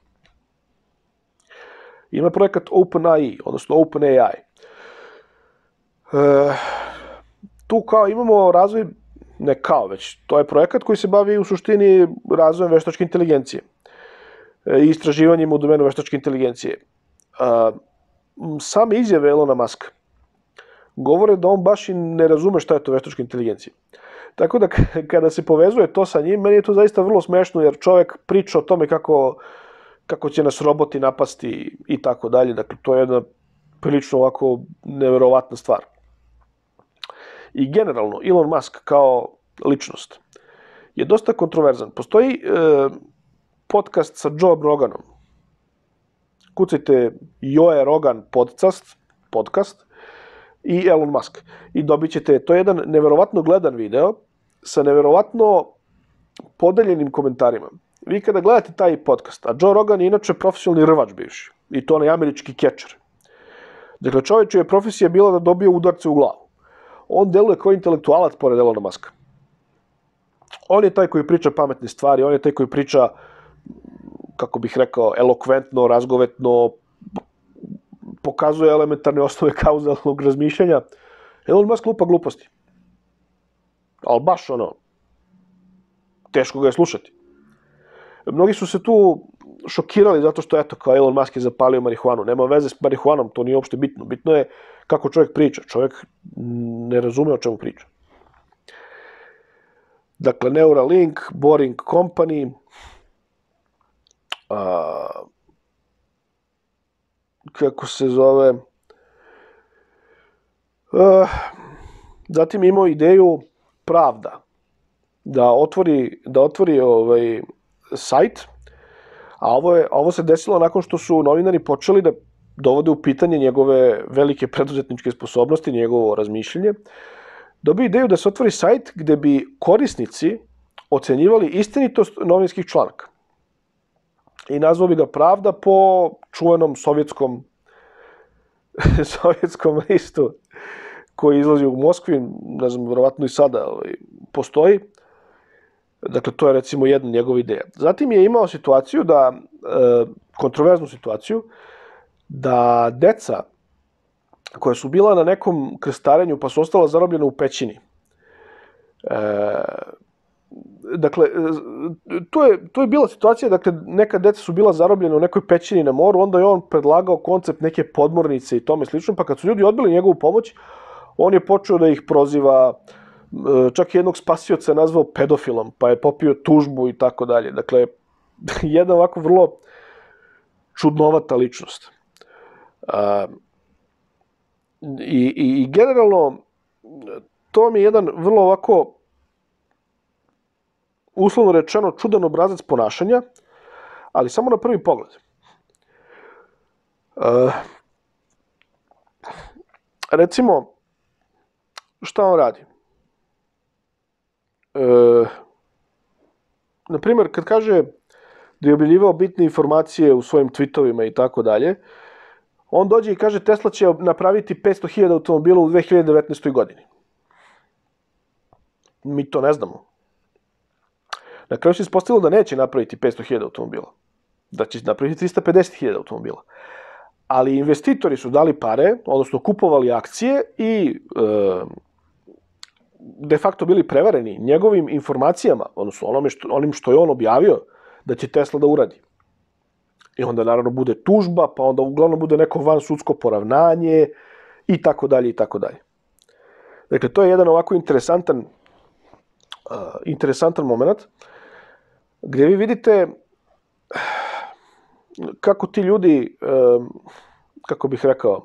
Speaker 1: Ima projekat OpenAI, odnosno OpenAI. E, tu kao imamo razvoj, ne kao već, to je projekat koji se bavi u suštini razvojem veštačke inteligencije i istraživanjem u domenu veštačke inteligencije. E, same izjave Elona Muska govore da on baš i ne razume šta je to veštačka inteligencija. Tako da kada se povezuje to sa njim, meni je to zaista vrlo smešno, jer čovjek priča o tome kako, kako će nas roboti napasti i tako dalje. Dakle, to je jedna prilično ovako neverovatna stvar. I generalno, Elon Musk kao ličnost je dosta kontroverzan. Postoji e, podcast sa Joe Roganom. Kucajte Joe Rogan podcast, podcast i Elon Musk. I dobit ćete, to je jedan neverovatno gledan video sa neverovatno podeljenim komentarima. Vi kada gledate taj podcast, a Joe Rogan je inače profesionalni rvač bivši, i to onaj američki catcher. Dakle, čovječija profesija je bila da dobije udarce u glavu. On deluje kao intelektualac pored Elona Muska. On je taj koji priča pametne stvari, on je taj koji priča, kako bih rekao, elokventno, razgovetno, pokazuje elementarne osnove kauzalnog razmišljanja. Elon Musk lupa gluposti. Ali baš ono, teško ga je slušati. Mnogi su se tu šokirali zato što, eto, kao Elon Musk je zapalio marihuanu. Nema veze s marihuanom, to nije uopšte bitno. Bitno je kako čovjek priča. Čovjek ne razume o čemu priča. Dakle, Neuralink, Boring Company, a, kako se zove, a, zatim imao ideju Pravda, da otvori, da otvori ovaj, sajt, a ovo, je, ovo se desilo nakon što su novinari počeli da dovode u pitanje njegove velike preduzetničke sposobnosti, njegovo razmišljanje. Dobio ideju da se otvori sajt gde bi korisnici ocenjivali istinitost novinskih članaka. I nazvao bi ga Pravda po čuvenom sovjetskom, sovjetskom listu koji izlazi u Moskvi, ne znam, verovatno i sada ovaj, postoji. Dakle, to je recimo jedna njegova ideja. Zatim je imao situaciju da, e, kontroverznu situaciju, da deca koja su bila na nekom krstarenju pa su ostala zarobljena u pećini. E, dakle, to je, to je bila situacija, dakle, neka deca su bila zarobljena u nekoj pećini na moru, onda je on predlagao koncept neke podmornice i tome slično, pa kad su ljudi odbili njegovu pomoć, on je počeo da ih proziva, čak i jednog spasioca je nazvao pedofilom, pa je popio tužbu i tako dalje. Dakle, jedna ovako vrlo čudnovata ličnost. Uh, i, i, I generalno, to mi je jedan vrlo ovako, uslovno rečeno, čudan obrazac ponašanja, ali samo na prvi pogled. Uh, recimo, šta on radi? E, na primjer, kad kaže da je objavljivao bitne informacije u svojim tweetovima i tako dalje, on dođe i kaže Tesla će napraviti petsto hiljada automobila u dve hiljade devetnaestoj godini. Mi to ne znamo. Na kraju se ispostavilo da neće napraviti petsto hiljada automobila. Da će napraviti trista pedeset hiljada automobila. Ali investitori su dali pare, odnosno kupovali akcije i e, de facto bili prevareni njegovim informacijama, odnosno onome što, onim što je on objavio da će Tesla da uradi. I onda naravno bude tužba, pa onda uglavnom bude neko vansudsko poravnanje i tako dalje i tako dalje. Dakle, to je jedan ovako interesantan uh, interesantan moment gdje vi vidite kako ti ljudi, uh, kako bih rekao,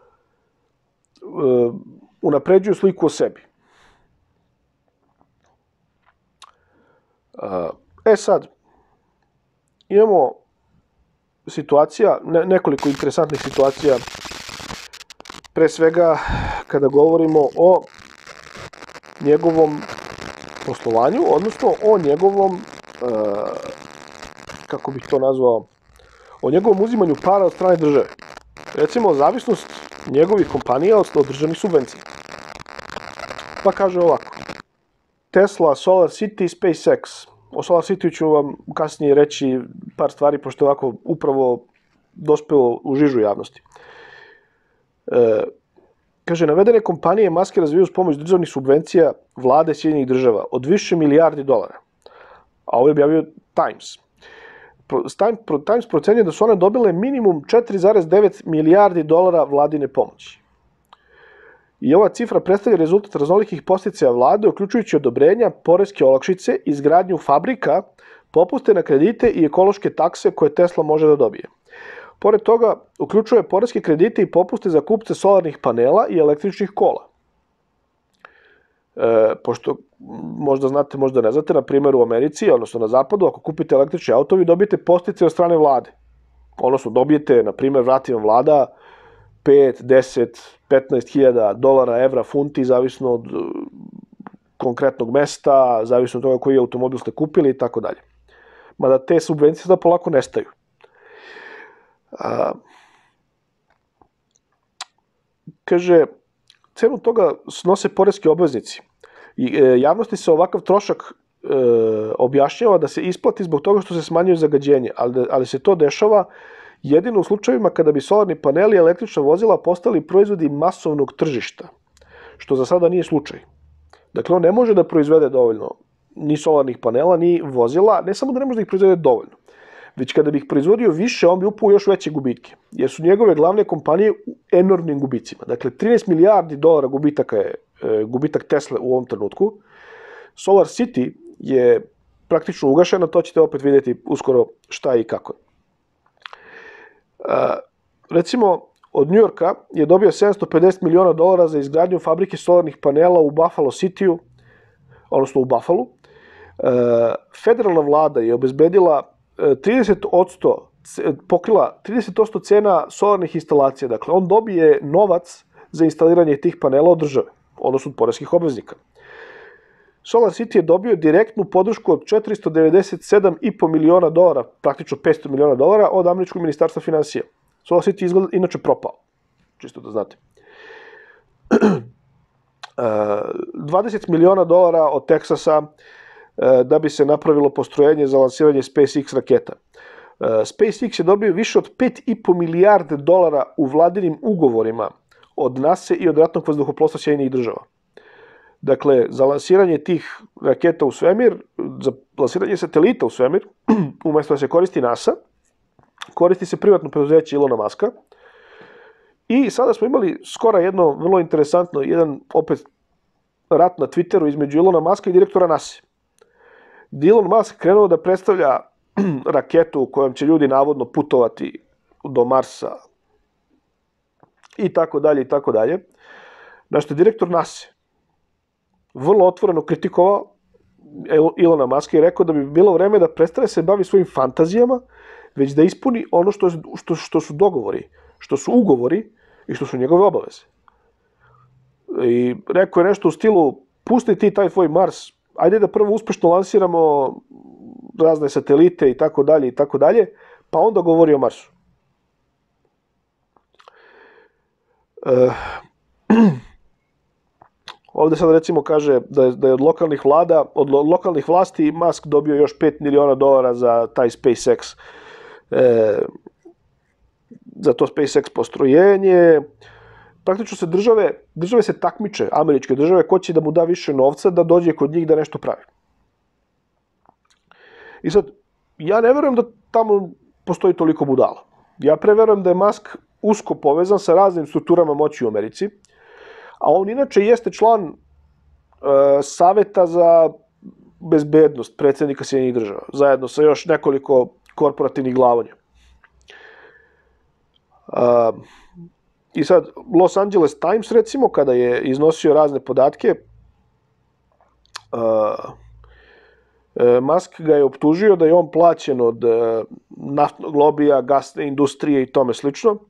Speaker 1: uh, unapređuju sliku o sebi. Uh, e sad, imamo situacija, ne, nekoliko interesantnih situacija, pre svega kada govorimo o njegovom poslovanju, odnosno o njegovom, uh, kako bih to nazvao, o njegovom uzimanju para od strane države. Recimo, zavisnost njegovih kompanija od državnih subvencija. Pa kaže ovako, Tesla, Solar City, SpaceX. O Solar City ću vam kasnije reći par stvari, pošto je ovako upravo dospelo u žižu javnosti. E, kaže, navedene kompanije maske razvijaju s pomoć državnih subvencija vlade Sjedinjenih država od više milijardi dolara. A ovo je objavio Times. Times procenjuje da su one dobile minimum četiri zarez devet milijardi dolara vladine pomoći. I ova cifra predstavlja rezultat raznolikih podsticaja vlade, uključujući odobrenja, poreske olakšice, izgradnju fabrika, popuste na kredite i ekološke takse koje Tesla može da dobije. Pored toga, uključuje poreske kredite i popuste za kupce solarnih panela i električnih kola. E, pošto možda znate, možda ne znate, na primjer u Americi, odnosno na zapadu, ako kupite električni auto, vi dobijete podsticaje od strane vlade. Odnosno dobijete, na primjer, vrati vam vlada pet, deset, petnaest hiljada dolara, evra, funti, zavisno od konkretnog mesta, zavisno od toga koji automobil ste kupili i tako dalje. Mada te subvencije da polako nestaju. A, kaže, cenu toga snose poreski obveznici. I e, javnosti se ovakav trošak e, objašnjava da se isplati zbog toga što se smanjuje zagađenje, ali, ali se to dešava jedino u slučajevima kada bi solarni paneli i električna vozila postali proizvodi masovnog tržišta, što za sada nije slučaj. Dakle, on ne može da proizvede dovoljno ni solarnih panela, ni vozila, ne samo da ne može da ih proizvede dovoljno, već kada bi ih proizvodio više, on bi upao još veće gubitke, jer su njegove glavne kompanije u enormnim gubicima. Dakle, trinaest milijardi dolara gubitaka je e, gubitak Tesla u ovom trenutku. Solar City je praktično ugašena, to ćete opet vidjeti uskoro šta i kako. Uh, recimo, od New Yorka je dobio sedamsto pedeset miliona dolara za izgradnju fabrike solarnih panela u Buffalo City-u, odnosno u Buffalo. Uh, federalna vlada je obezbedila uh, trideset posto, pokrila trideset posto cena solarnih instalacija. Dakle, on dobije novac za instaliranje tih panela od države, odnosno od poreskih obveznika. Solar City je dobio direktnu podršku od četiristo devedeset sedam i po miliona dolara, praktično petsto miliona dolara, od američkog ministarstva finansija. Solar City izgleda inače propao, čisto da znate. dvadeset miliona dolara od Teksasa da bi se napravilo postrojenje za lansiranje SpaceX raketa. SpaceX je dobio više od pet i po milijarde dolara u vladinim ugovorima od NASA i od ratnog vazduhoplovstva Sjedinjenih država. Dakle, za lansiranje tih raketa u svemir, za lansiranje satelita u svemir, umjesto da se koristi NASA, koristi se privatno preduzeće Ilona Muska. I sada smo imali skoro jedno vrlo interesantno, jedan opet rat na Twitteru između Ilona Muska i direktora NASA. Gdje Elon Musk krenuo da predstavlja raketu u kojom će ljudi navodno putovati do Marsa i tako dalje i tako dalje. Na što je direktor NASA vrlo otvoreno kritikovao Ilona Muska i rekao da bi bilo vreme da prestane se bavi svojim fantazijama, već da ispuni ono što, što, što su dogovori, što su ugovori i što su njegove obaveze. I rekao je nešto u stilu, pusti ti taj tvoj Mars, ajde da prvo uspešno lansiramo razne satelite i tako dalje i tako dalje, pa onda govori o Marsu. E, ovde sad recimo kaže da je, da je od lokalnih vlada, od lo, lokalnih vlasti Musk dobio još pet miliona dolara za taj SpaceX, e, za to SpaceX postrojenje. Praktično se države, države se takmiče, američke države, ko će da mu da više novca da dođe kod njih da nešto pravi. I sad, ja ne verujem da tamo postoji toliko budala. Ja preverujem da je Musk usko povezan sa raznim strukturama moći u Americi, a on inače jeste član e, Saveta za bezbednost predsjednika Sjedinjenih država, zajedno sa još nekoliko korporativnih glavanja. E, I sad, Los Angeles Times, recimo, kada je iznosio razne podatke, uh, Musk ga je optužio da je on plaćen od uh, naftnog lobija, gasne industrije i tome slično. Uh,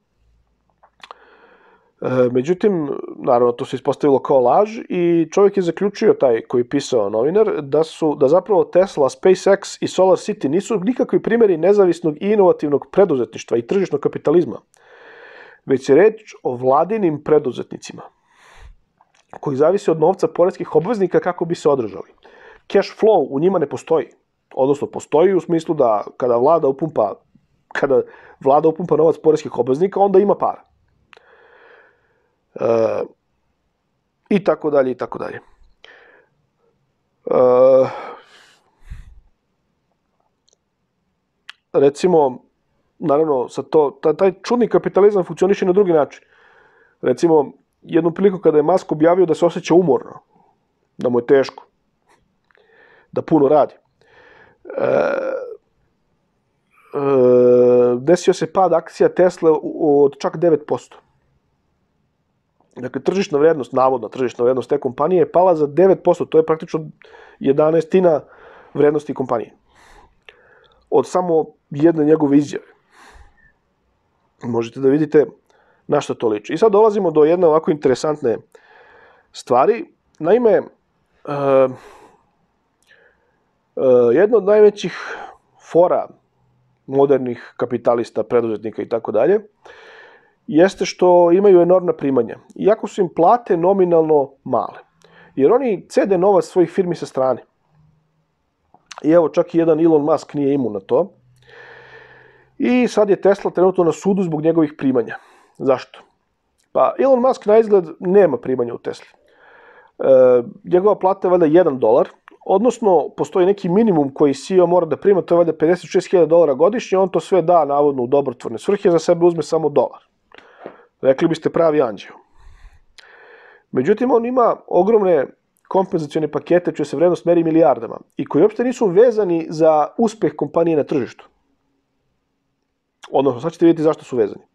Speaker 1: međutim, naravno, to se ispostavilo kao laž i čovjek je zaključio, taj koji je pisao novinar, da su, da zapravo Tesla, SpaceX i Solar City nisu nikakvi primjeri nezavisnog i inovativnog preduzetništva i tržišnog kapitalizma, već je reč o vladinim preduzetnicima, koji zavise od novca poreskih obveznika kako bi se održali. Cash flow u njima ne postoji. Odnosno, postoji u smislu da kada vlada upumpa, kada vlada upumpa novac poreskih obveznika, onda ima para. E, I tako dalje, i tako dalje. E, recimo, naravno, sa to, taj čudni kapitalizam funkcioniše na drugi način. Recimo, jednu priliku kada je Musk objavio da se osjeća umorno, da mu je teško, da puno radi, e, e, desio se pad akcija Tesla od čak devet posto. Dakle, tržišna vrednost, navodna tržišna vrednost te kompanije je pala za devet posto, to je praktično jedanaestina vrednosti kompanije. Od samo jedne njegove izjave. Možete da vidite na što to liči. I sad dolazimo do jedne ovako interesantne stvari. Naime, uh, uh, jedna od najvećih fora modernih kapitalista, preduzetnika i tako dalje, jeste što imaju enormna primanja. Iako su im plate nominalno male. Jer oni cede novac svojih firmi sa strane. I evo, čak i jedan Elon Musk nije imun na to. I sad je Tesla trenutno na sudu zbog njegovih primanja. Zašto? Pa Elon Musk na izgled nema primanja u Tesli. E, njegova plata je valjda jedan dolar, odnosno postoji neki minimum koji C E O mora da prima, to je valjda pedeset šest hiljada dolara godišnje, on to sve da navodno u dobrotvorne svrhe, za sebe uzme samo dolar. Rekli biste pravi anđeo. Međutim, on ima ogromne kompenzacione pakete čuje se vrednost meri milijardama i koji uopšte nisu vezani za uspeh kompanije na tržištu. Odnosno, sad ćete vidjeti zašto su vezani.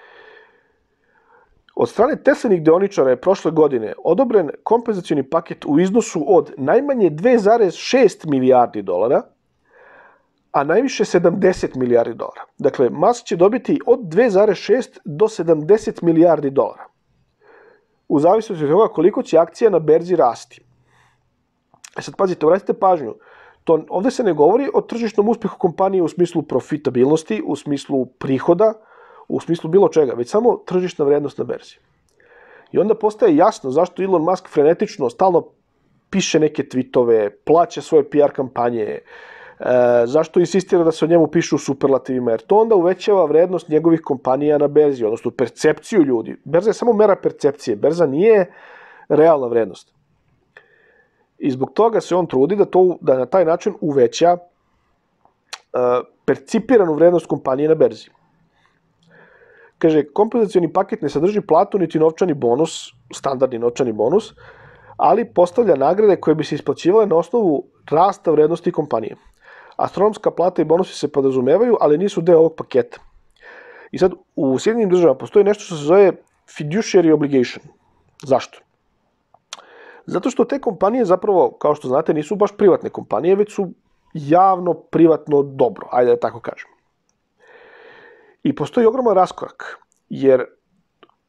Speaker 1: Od strane Teslinih deoničara je prošle godine odobren kompenzacioni paket u iznosu od najmanje dve zarez šest milijardi dolara, a najviše sedamdeset milijardi dolara. Dakle, Musk će dobiti od dve zarez šest do sedamdeset milijardi dolara. U zavisnosti od toga koliko će akcija na berzi rasti. E sad, pazite, vratite pažnju. To, ovdje se ne govori o tržišnom uspehu kompanije u smislu profitabilnosti, u smislu prihoda, u smislu bilo čega, već samo tržišna vrednost na berzi. I onda postaje jasno zašto Elon Musk frenetično stalno piše neke tweetove, plaća svoje P R kampanje, e, zašto insistira da se o njemu pišu u superlativima, jer to onda uvećava vrednost njegovih kompanija na berzi, odnosno percepciju ljudi. Berza je samo mera percepcije, berza nije realna vrednost. I zbog toga se on trudi da, to, da na taj način uveća uh, percipiranu vrednost kompanije na berzi. Kaže, kompenzacioni paket ne sadrži platu niti novčani bonus, standardni novčani bonus, ali postavlja nagrade koje bi se isplaćivale na osnovu rasta vrednosti kompanije. Astronomska plata i bonusi se podrazumevaju, ali nisu deo ovog paketa. I sad, u Sjedinjenim državama postoji nešto što se zove fiduciary obligation. Zašto? Zato što te kompanije zapravo, kao što znate, nisu baš privatne kompanije, već su javno, privatno dobro, ajde da tako kažem. I postoji ogroman raskorak, jer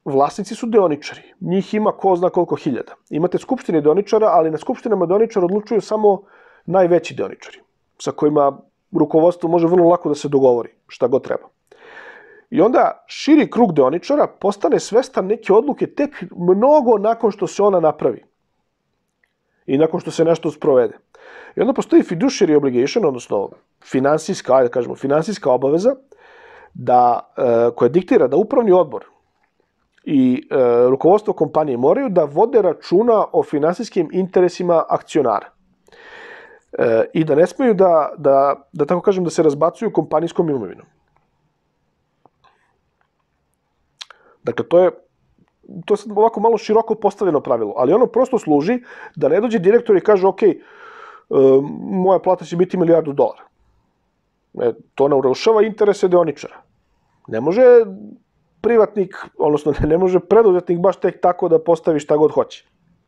Speaker 1: vlasnici su deoničari. Njih ima ko zna koliko hiljada. Imate skupštine deoničara, ali na skupštinama deoničara odlučuju samo najveći deoničari, sa kojima rukovodstvo može vrlo lako da se dogovori, šta god treba. I onda širi krug deoničara postane svestan neke odluke tek mnogo nakon što se ona napravi i nakon što se nešto sprovede. I onda postoji fiduciary obligation, odnosno finansijska, ajde da kažemo, finansijska obaveza, da, e, koja diktira da upravni odbor i e, rukovodstvo kompanije moraju da vode računa o finansijskim interesima akcionara. E, I da ne smeju da, da, da tako kažem, da se razbacuju kompanijskom imovinom. Dakle, to je, to je sad ovako malo široko postavljeno pravilo, ali ono prosto služi da ne dođe direktor i kaže, ok, e, moja plata će biti milijardu dolara. E, to narušava interese deoničara. Ne može privatnik, odnosno ne može preduzetnik baš tek tako da postavi šta god hoće.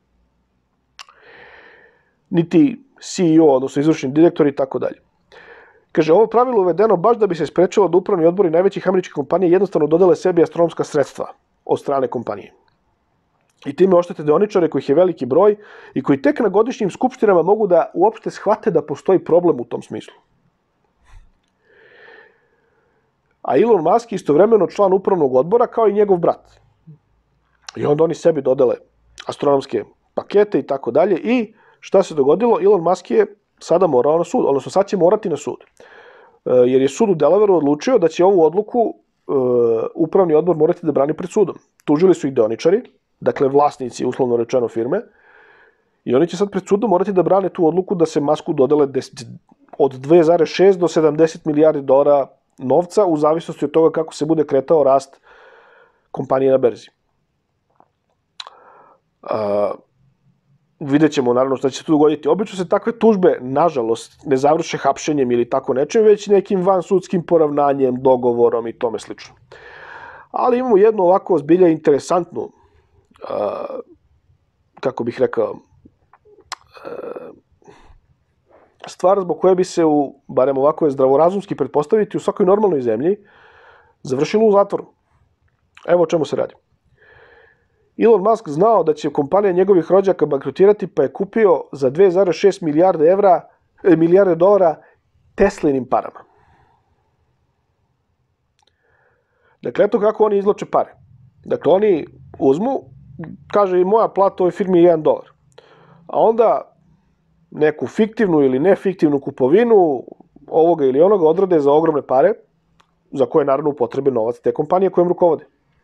Speaker 1: Niti C E O, odnosno izvršni direktor i tako dalje. Kaže, ovo pravilo uvedeno baš da bi se sprečilo da upravni odbori najvećih američkih kompanija jednostavno dodele sebi astronomska sredstva od strane kompanije. I time oštete deoničare kojih je veliki broj i koji tek na godišnjim skupštinama mogu da uopšte shvate da postoji problem u tom smislu. A Elon Musk je istovremeno član upravnog odbora kao i njegov brat. I onda oni sebi dodele astronomske pakete i tako dalje. I šta se dogodilo? Elon Musk je sada morao na sud, odnosno sad će morati na sud. Jer je sud u Delawareu odlučio da će ovu odluku upravni odbor morati da brani pred sudom. Tužili su ih deoničari, dakle vlasnici, uslovno rečeno, firme, i oni će sad pred sudom morati da brane tu odluku da se Musku dodele od dve zarez šest do sedamdeset milijardi dolara novca u zavisnosti od toga kako se bude kretao rast kompanije na berzi. Uh, vidjet ćemo naravno šta će se tu dogoditi. Obično se takve tužbe, nažalost, ne završe hapšenjem ili tako nečem, već nekim vansudskim poravnanjem, dogovorom i tome slično. Ali imamo jednu ovako zbilja interesantnu, uh, kako bih rekao, uh, stvar zbog koje bi se, u, barem ovako je zdravorazumski pretpostaviti, u svakoj normalnoj zemlji završilo u zatvoru. Evo o čemu se radi. Elon Musk znao da će kompanija njegovih rođaka bankrotirati, pa je kupio za dve zarez šest milijarde evra, eh, milijarde dolara Teslinim parama. Dakle, eto kako oni izloče pare. Dakle, oni uzmu, kaže i moja plata u ovoj firmi je jedan dolar. A onda neku fiktivnu ili nefiktivnu kupovinu ovoga ili onoga odrade za ogromne pare, za koje naravno upotrebe novac te kompanije kojom rukovode.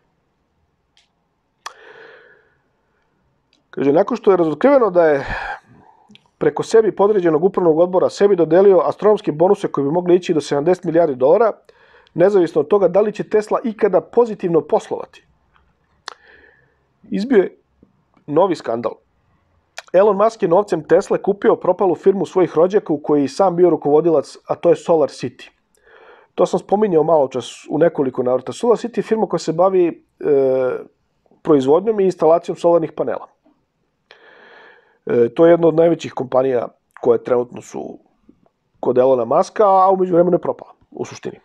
Speaker 1: Kaže, nakon što je razotkriveno da je preko sebi podređenog upravnog odbora sebi dodelio astronomske bonuse koji bi mogli ići do sedamdeset milijardi dolara, nezavisno od toga da li će Tesla ikada pozitivno poslovati. Izbio je novi skandal. Elon Musk je novcem Tesla kupio propalu firmu svojih rođaka u kojoj je sam bio rukovodilac, a to je Solar City. To sam spominjao malo čas u nekoliko navrata. Solar City je firma koja se bavi e, proizvodnjom i instalacijom solarnih panela. E, to je jedna od najvećih kompanija koje trenutno su kod Elona Muska, a umeđu vremenu je propala, u suštini.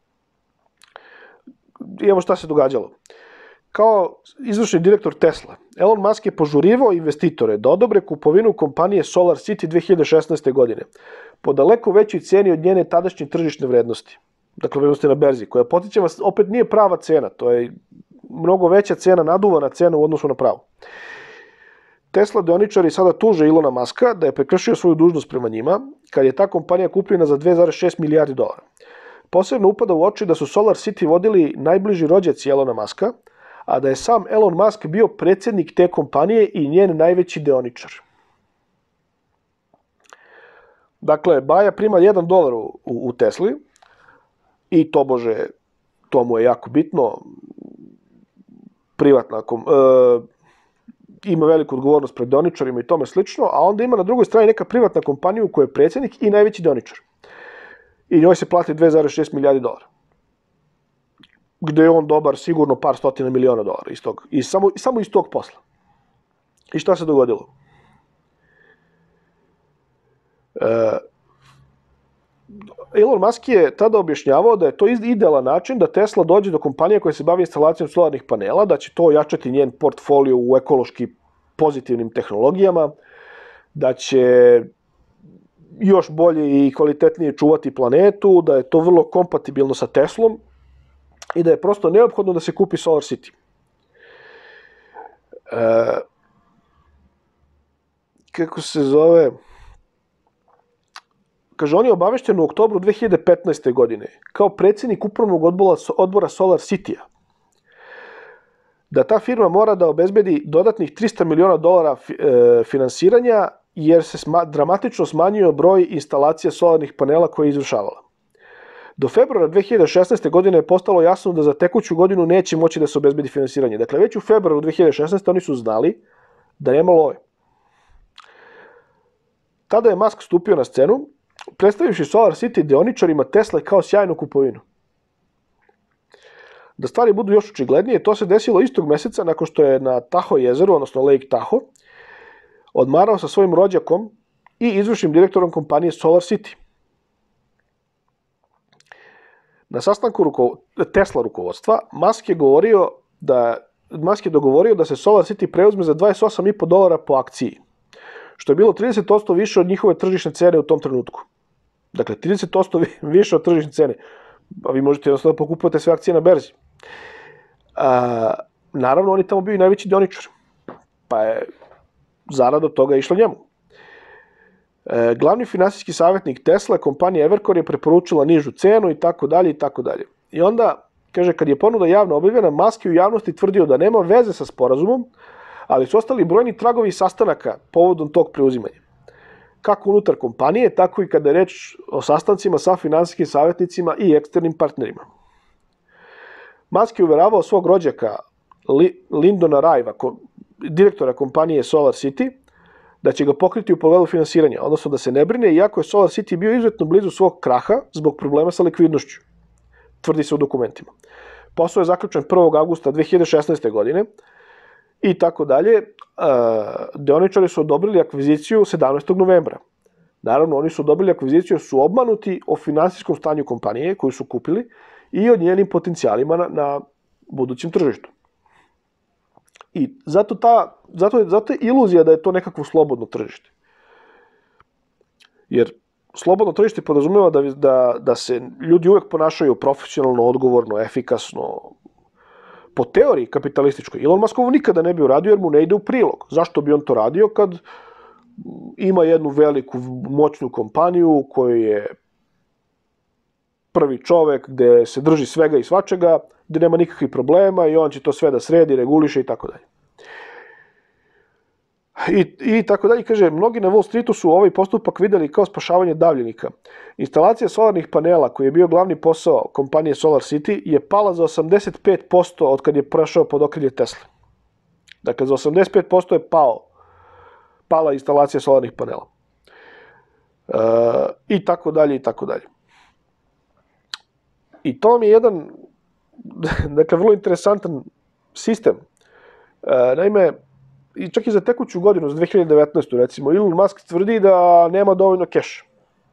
Speaker 1: I evo šta se događalo. Kao izvršni direktor Tesla, Elon Musk je požurivao investitore da odobre kupovinu kompanije Solar City dve hiljade šesnaeste. godine po daleko većoj ceni od njene tadašnje tržišne vrednosti. Dakle, vrednosti na berzi, koja, potičem vas, opet nije prava cena, to je mnogo veća cena, naduvana cena u odnosu na pravu. Tesla deoničari sada tuže Elona Muska da je prekršio svoju dužnost prema njima, kad je ta kompanija kupljena za dve zarez šest milijardi dolara. Posebno upada u oči da su Solar City vodili najbliži rođaci Elona Muska, a da je sam Elon Musk bio predsjednik te kompanije i njen najveći deoničar. Dakle, Baja prima jedan dolar u, u Tesli i tobože, to mu je jako bitno, privatna, kom, e, ima veliku odgovornost pred deoničarima i tome slično, a onda ima na drugoj strani neka privatna kompanija u kojoj je predsjednik i najveći deoničar. I njoj se plati dve zarez šest milijardi dolara. Gde je on dobar sigurno par stotina miliona dolara iz tog, i samo, samo iz tog posla. I šta se dogodilo? E, Elon Musk je tada objašnjavao da je to idealan način da Tesla dođe do kompanije koja se bavi instalacijom solarnih panela, da će to ojačati njen portfolio u ekološki pozitivnim tehnologijama, da će još bolje i kvalitetnije čuvati planetu, da je to vrlo kompatibilno sa Teslom i da je prosto neophodno da se kupi Solar City. E, kako se zove... Kaže, on je obavešten u oktobru dve hiljade petnaeste. godine kao predsjednik upravnog odbora, odbora Solar City-a da ta firma mora da obezbedi dodatnih trista miliona dolara e, finansiranja jer se sma, dramatično smanjio broj instalacija solarnih panela koje je izvršavala. Do februara dve hiljade šesnaeste. godine je postalo jasno da za tekuću godinu neće moći da se obezbedi finansiranje. Dakle, već u februaru dve hiljade šesnaeste. oni su znali da nema love. Tada je Musk stupio na scenu, predstavivši Solar City deoničarima Tesla kao sjajnu kupovinu. Da stvari budu još očiglednije, to se desilo istog meseca nakon što je na Tahoe jezeru, odnosno Lake Tahoe, odmarao sa svojim rođakom i izvršnim direktorom kompanije Solar City. Na sastanku ruko, Tesla rukovodstva, Musk je govorio da Musk je dogovorio da se Solar City preuzme za dvadeset osam zarez pet dolara po akciji, što je bilo trideset posto više od njihove tržišne cene u tom trenutku. Dakle, trideset posto više od tržišne cene. A vi možete jednostavno da pokupujete sve akcije na berzi. A, naravno, oni tamo bio i najveći dioničar. Pa je zarada od toga išla njemu. E, glavni finansijski savjetnik Tesla, kompanija Evercore, je preporučila nižu cenu i tako dalje i tako dalje. I onda, kaže, kad je ponuda javno objavljena, Musk je u javnosti tvrdio da nema veze sa sporazumom, ali su ostali brojni tragovi sastanaka povodom tog preuzimanja. Kako unutar kompanije, tako i kada je reč o sastancima sa finansijskim savjetnicima i eksternim partnerima. Musk je uveravao svog rođaka Lyndona Riva, direktora kompanije Solar City, da će ga pokriti u pogledu finansiranja, odnosno da se ne brine, iako je Solar City bio izuzetno blizu svog kraha zbog problema sa likvidnošću, tvrdi se u dokumentima. Posao je zaključen prvog avgusta dve hiljade šesnaeste. godine, i tako dalje. Deoničari su odobrili akviziciju sedamnaestog novembra. Naravno, oni su odobrili akviziciju jer su obmanuti o finansijskom stanju kompanije koju su kupili i o njenim potencijalima na, na budućem tržištu. I zato, ta, zato, je, zato je iluzija da je to nekakvo slobodno tržište. Jer slobodno tržište podrazumeva da, da, da se ljudi uvek ponašaju profesionalno, odgovorno, efikasno, po teoriji kapitalističkoj. Elon Musk ovo nikada ne bi uradio jer mu ne ide u prilog. Zašto bi on to radio kad ima jednu veliku, moćnu kompaniju koju je prvi čovek gde se drži svega i svačega, gde nema nikakvih problema i on će to sve da sredi, reguliše i tako dalje. I, i tako dalje, kaže, mnogi na Wall Streetu su ovaj postupak videli kao spašavanje davljenika. Instalacija solarnih panela, koji je bio glavni posao kompanije Solar City, je pala za osamdeset pet posto od kad je prešao pod okrilje Tesla. Dakle, za osamdeset pet posto je pao, pala instalacija solarnih panela. E, I tako dalje, i tako dalje. I to mi je jedan, dakle, vrlo interesantan sistem. E, naime, i čak i za tekuću godinu, za dve hiljade devetnaestu. recimo, Elon Musk tvrdi da nema dovoljno keša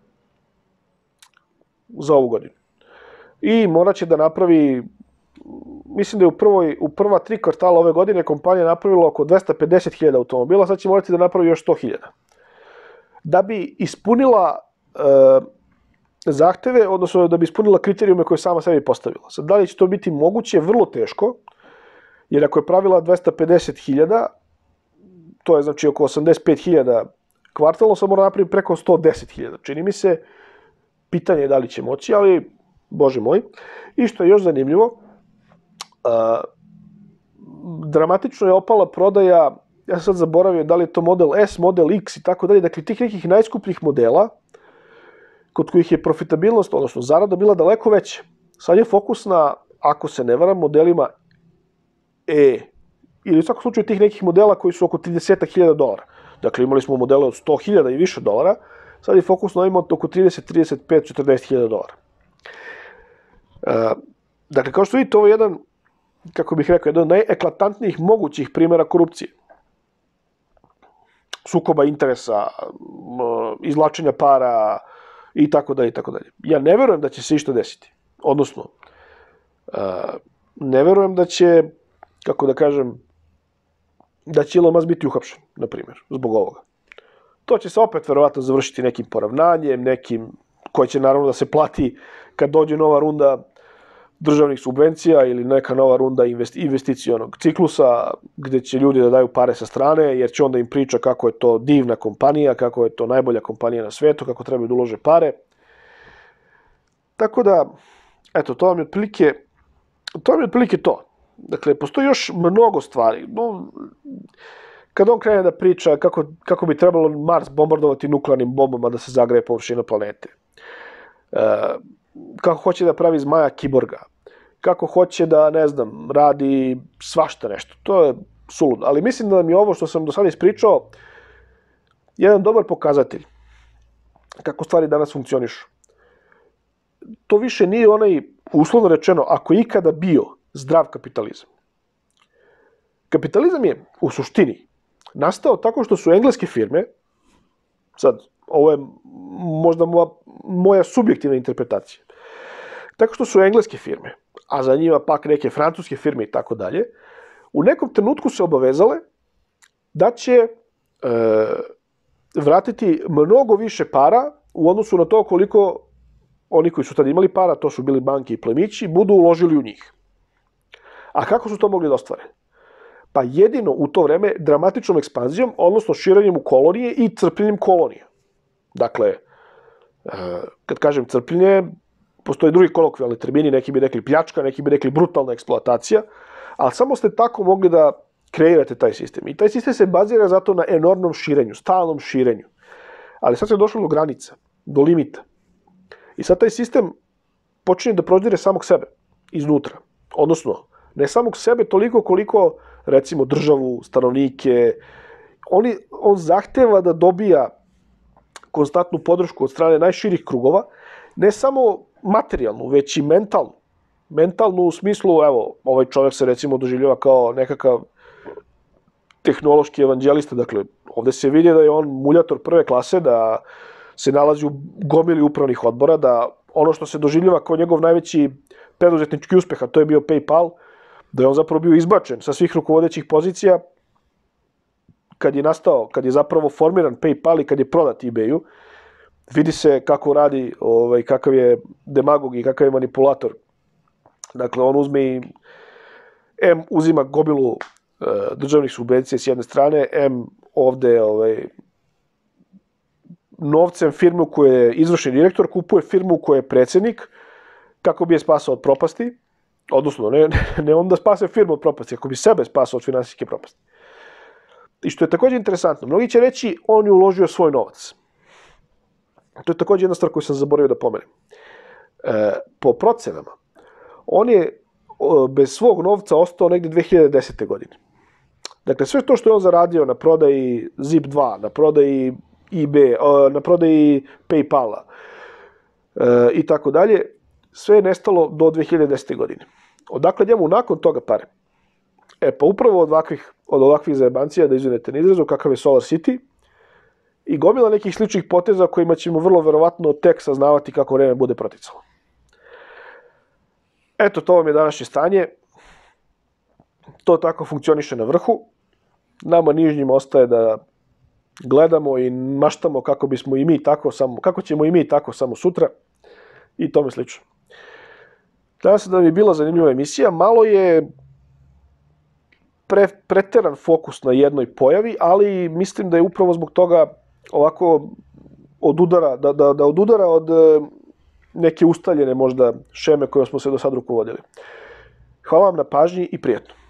Speaker 1: za ovu godinu. I morat će da napravi, mislim da je u, prvoj, u prva tri kvartala ove godine kompanija napravila oko dvesta pedeset hiljada automobila, sad će morati da napravi još sto hiljada. Da bi ispunila e, zahteve, odnosno da bi ispunila kriterijume koje sama sebi postavila. Sad, da li će to biti moguće? Vrlo teško, jer ako je pravila dvesta pedeset hiljada, to je znači oko osamdeset pet hiljada kvartalno, sad mora napraviti preko sto deset hiljada. Čini mi se, pitanje je da li će moći, ali, bože moj. I što je još zanimljivo, a, dramatično je opala prodaja, ja sam sad zaboravio da li je to model S, model X i tako dalje, dakle tih nekih najskupljih modela, kod kojih je profitabilnost, odnosno zarada, bila daleko veća. Sad je fokus na, ako se ne varam, modelima E, ili u svakom slučaju tih nekih modela koji su oko trideset hiljada dolara. Dakle, imali smo modele od sto hiljada i više dolara, sad je fokus na ovima od oko trideset, trideset pet, četrdeset hiljada dolara. E, dakle, kao što vidite, ovo je jedan, kako bih rekao, jedan od najeklatantnijih mogućih primjera korupcije. Sukoba interesa, izvlačenja para, i tako dalje, i tako dalje. Ja ne verujem da će se išta desiti. Odnosno, ne verujem da će, kako da kažem, da će Elon Musk biti uhapšen, na primjer, zbog ovoga. To će se opet verovatno završiti nekim poravnanjem, nekim koji će naravno da se plati kad dođe nova runda državnih subvencija ili neka nova runda investicionog ciklusa gde će ljudi da daju pare sa strane, jer će onda im priča kako je to divna kompanija, kako je to najbolja kompanija na svetu, kako trebaju da ulože pare. Tako da, eto, to vam je otprilike to. Vam je otprilike to. Dakle, postoji još mnogo stvari. No, kad on krene da priča kako, kako bi trebalo Mars bombardovati nuklearnim bombama da se zagreje površina planete, e, kako hoće da pravi zmaja kiborga, kako hoće da, ne znam, radi svašta nešto. To je suludo. Ali mislim da mi je ovo što sam do sada ispričao jedan dobar pokazatelj kako stvari danas funkcionišu. To više nije onaj, uslovno rečeno, ako je ikada bio zdrav kapitalizam. Kapitalizam je u suštini nastao tako što su engleske firme, sad, ovo je možda moja, moja subjektivna interpretacija, tako što su engleske firme, a za njima pak neke francuske firme i tako dalje, u nekom trenutku se obavezale da će e, vratiti mnogo više para u odnosu na to koliko oni koji su tada imali para, to su bili banke i plemići, budu uložili u njih. A kako su to mogli da ostvare? Pa jedino u to vreme dramatičnom ekspanzijom, odnosno širenjem u kolonije i crpljenjem kolonija. Dakle, kad kažem crpljenje, postoje drugi kolokvijalni termini, neki bi rekli pljačka, neki bi rekli brutalna eksploatacija, ali samo ste tako mogli da kreirate taj sistem. I taj sistem se bazira zato na enormnom širenju, stalnom širenju. Ali sad se došlo do granica, do limita. I sad taj sistem počinje da proždire samog sebe, iznutra. Odnosno, ne samog sebe toliko koliko, recimo, državu, stanovnike. Oni, on zahteva da dobija konstantnu podršku od strane najširih krugova, ne samo materijalnu, već i mentalnu. Mentalnu u smislu, evo, ovaj čovjek se recimo doživljava kao nekakav tehnološki evanđelista, dakle, ovde se vidi da je on muljator prve klase, da se nalazi u gomili upravnih odbora, da ono što se doživljava kao njegov najveći preduzetnički uspeh, a to je bio PayPal, da je on zapravo bio izbačen sa svih rukovodećih pozicija kad je nastao, kad je zapravo formiran PayPal i kad je prodat eBayu. Vidi se kako radi, ovaj, kakav je demagog i kakav je manipulator. Dakle, on uzme i M uzima gomilu e, državnih subvencija s jedne strane, M ovde ovaj, novcem firmu koja je izvršni direktor, kupuje firmu koja je predsjednik, kako bi je spasao od propasti, odnosno, ne, ne on da spase firmu od propasti, ako bi sebe spasao od finansijske propasti. I što je također interesantno, mnogi će reći, on je uložio svoj novac. To je također jedna stvar koju sam zaboravio da pomenem. E, po procenama, on je bez svog novca ostao negdje dve hiljade desete. godine. Dakle, sve to što je on zaradio na prodaji Zip dva, na prodaji eBay, na prodaji PayPala e, i tako dalje, sve je nestalo do dve hiljade desete. godine. Odakle njemu nakon toga pare? E, pa upravo od ovakvih, od ovakvih zajebancija, da izvinete na izrazu, kakav je Solar City, i gomila nekih sličnih poteza kojima ćemo vrlo verovatno tek saznavati kako vreme bude proticalo. Eto, to vam je današnje stanje. To tako funkcioniše na vrhu. Nama nižnjima ostaje da gledamo i maštamo kako bismo i mi tako samo, kako ćemo i mi tako samo sutra i tome slično. Danas da mi je bila zanimljiva emisija, malo je pre, preteran fokus na jednoj pojavi, ali mislim da je upravo zbog toga ovako odudara, da, da, da odudara od neke ustaljene možda šeme kojom smo se do sad rukovodili. Hvala vam na pažnji i prijetno.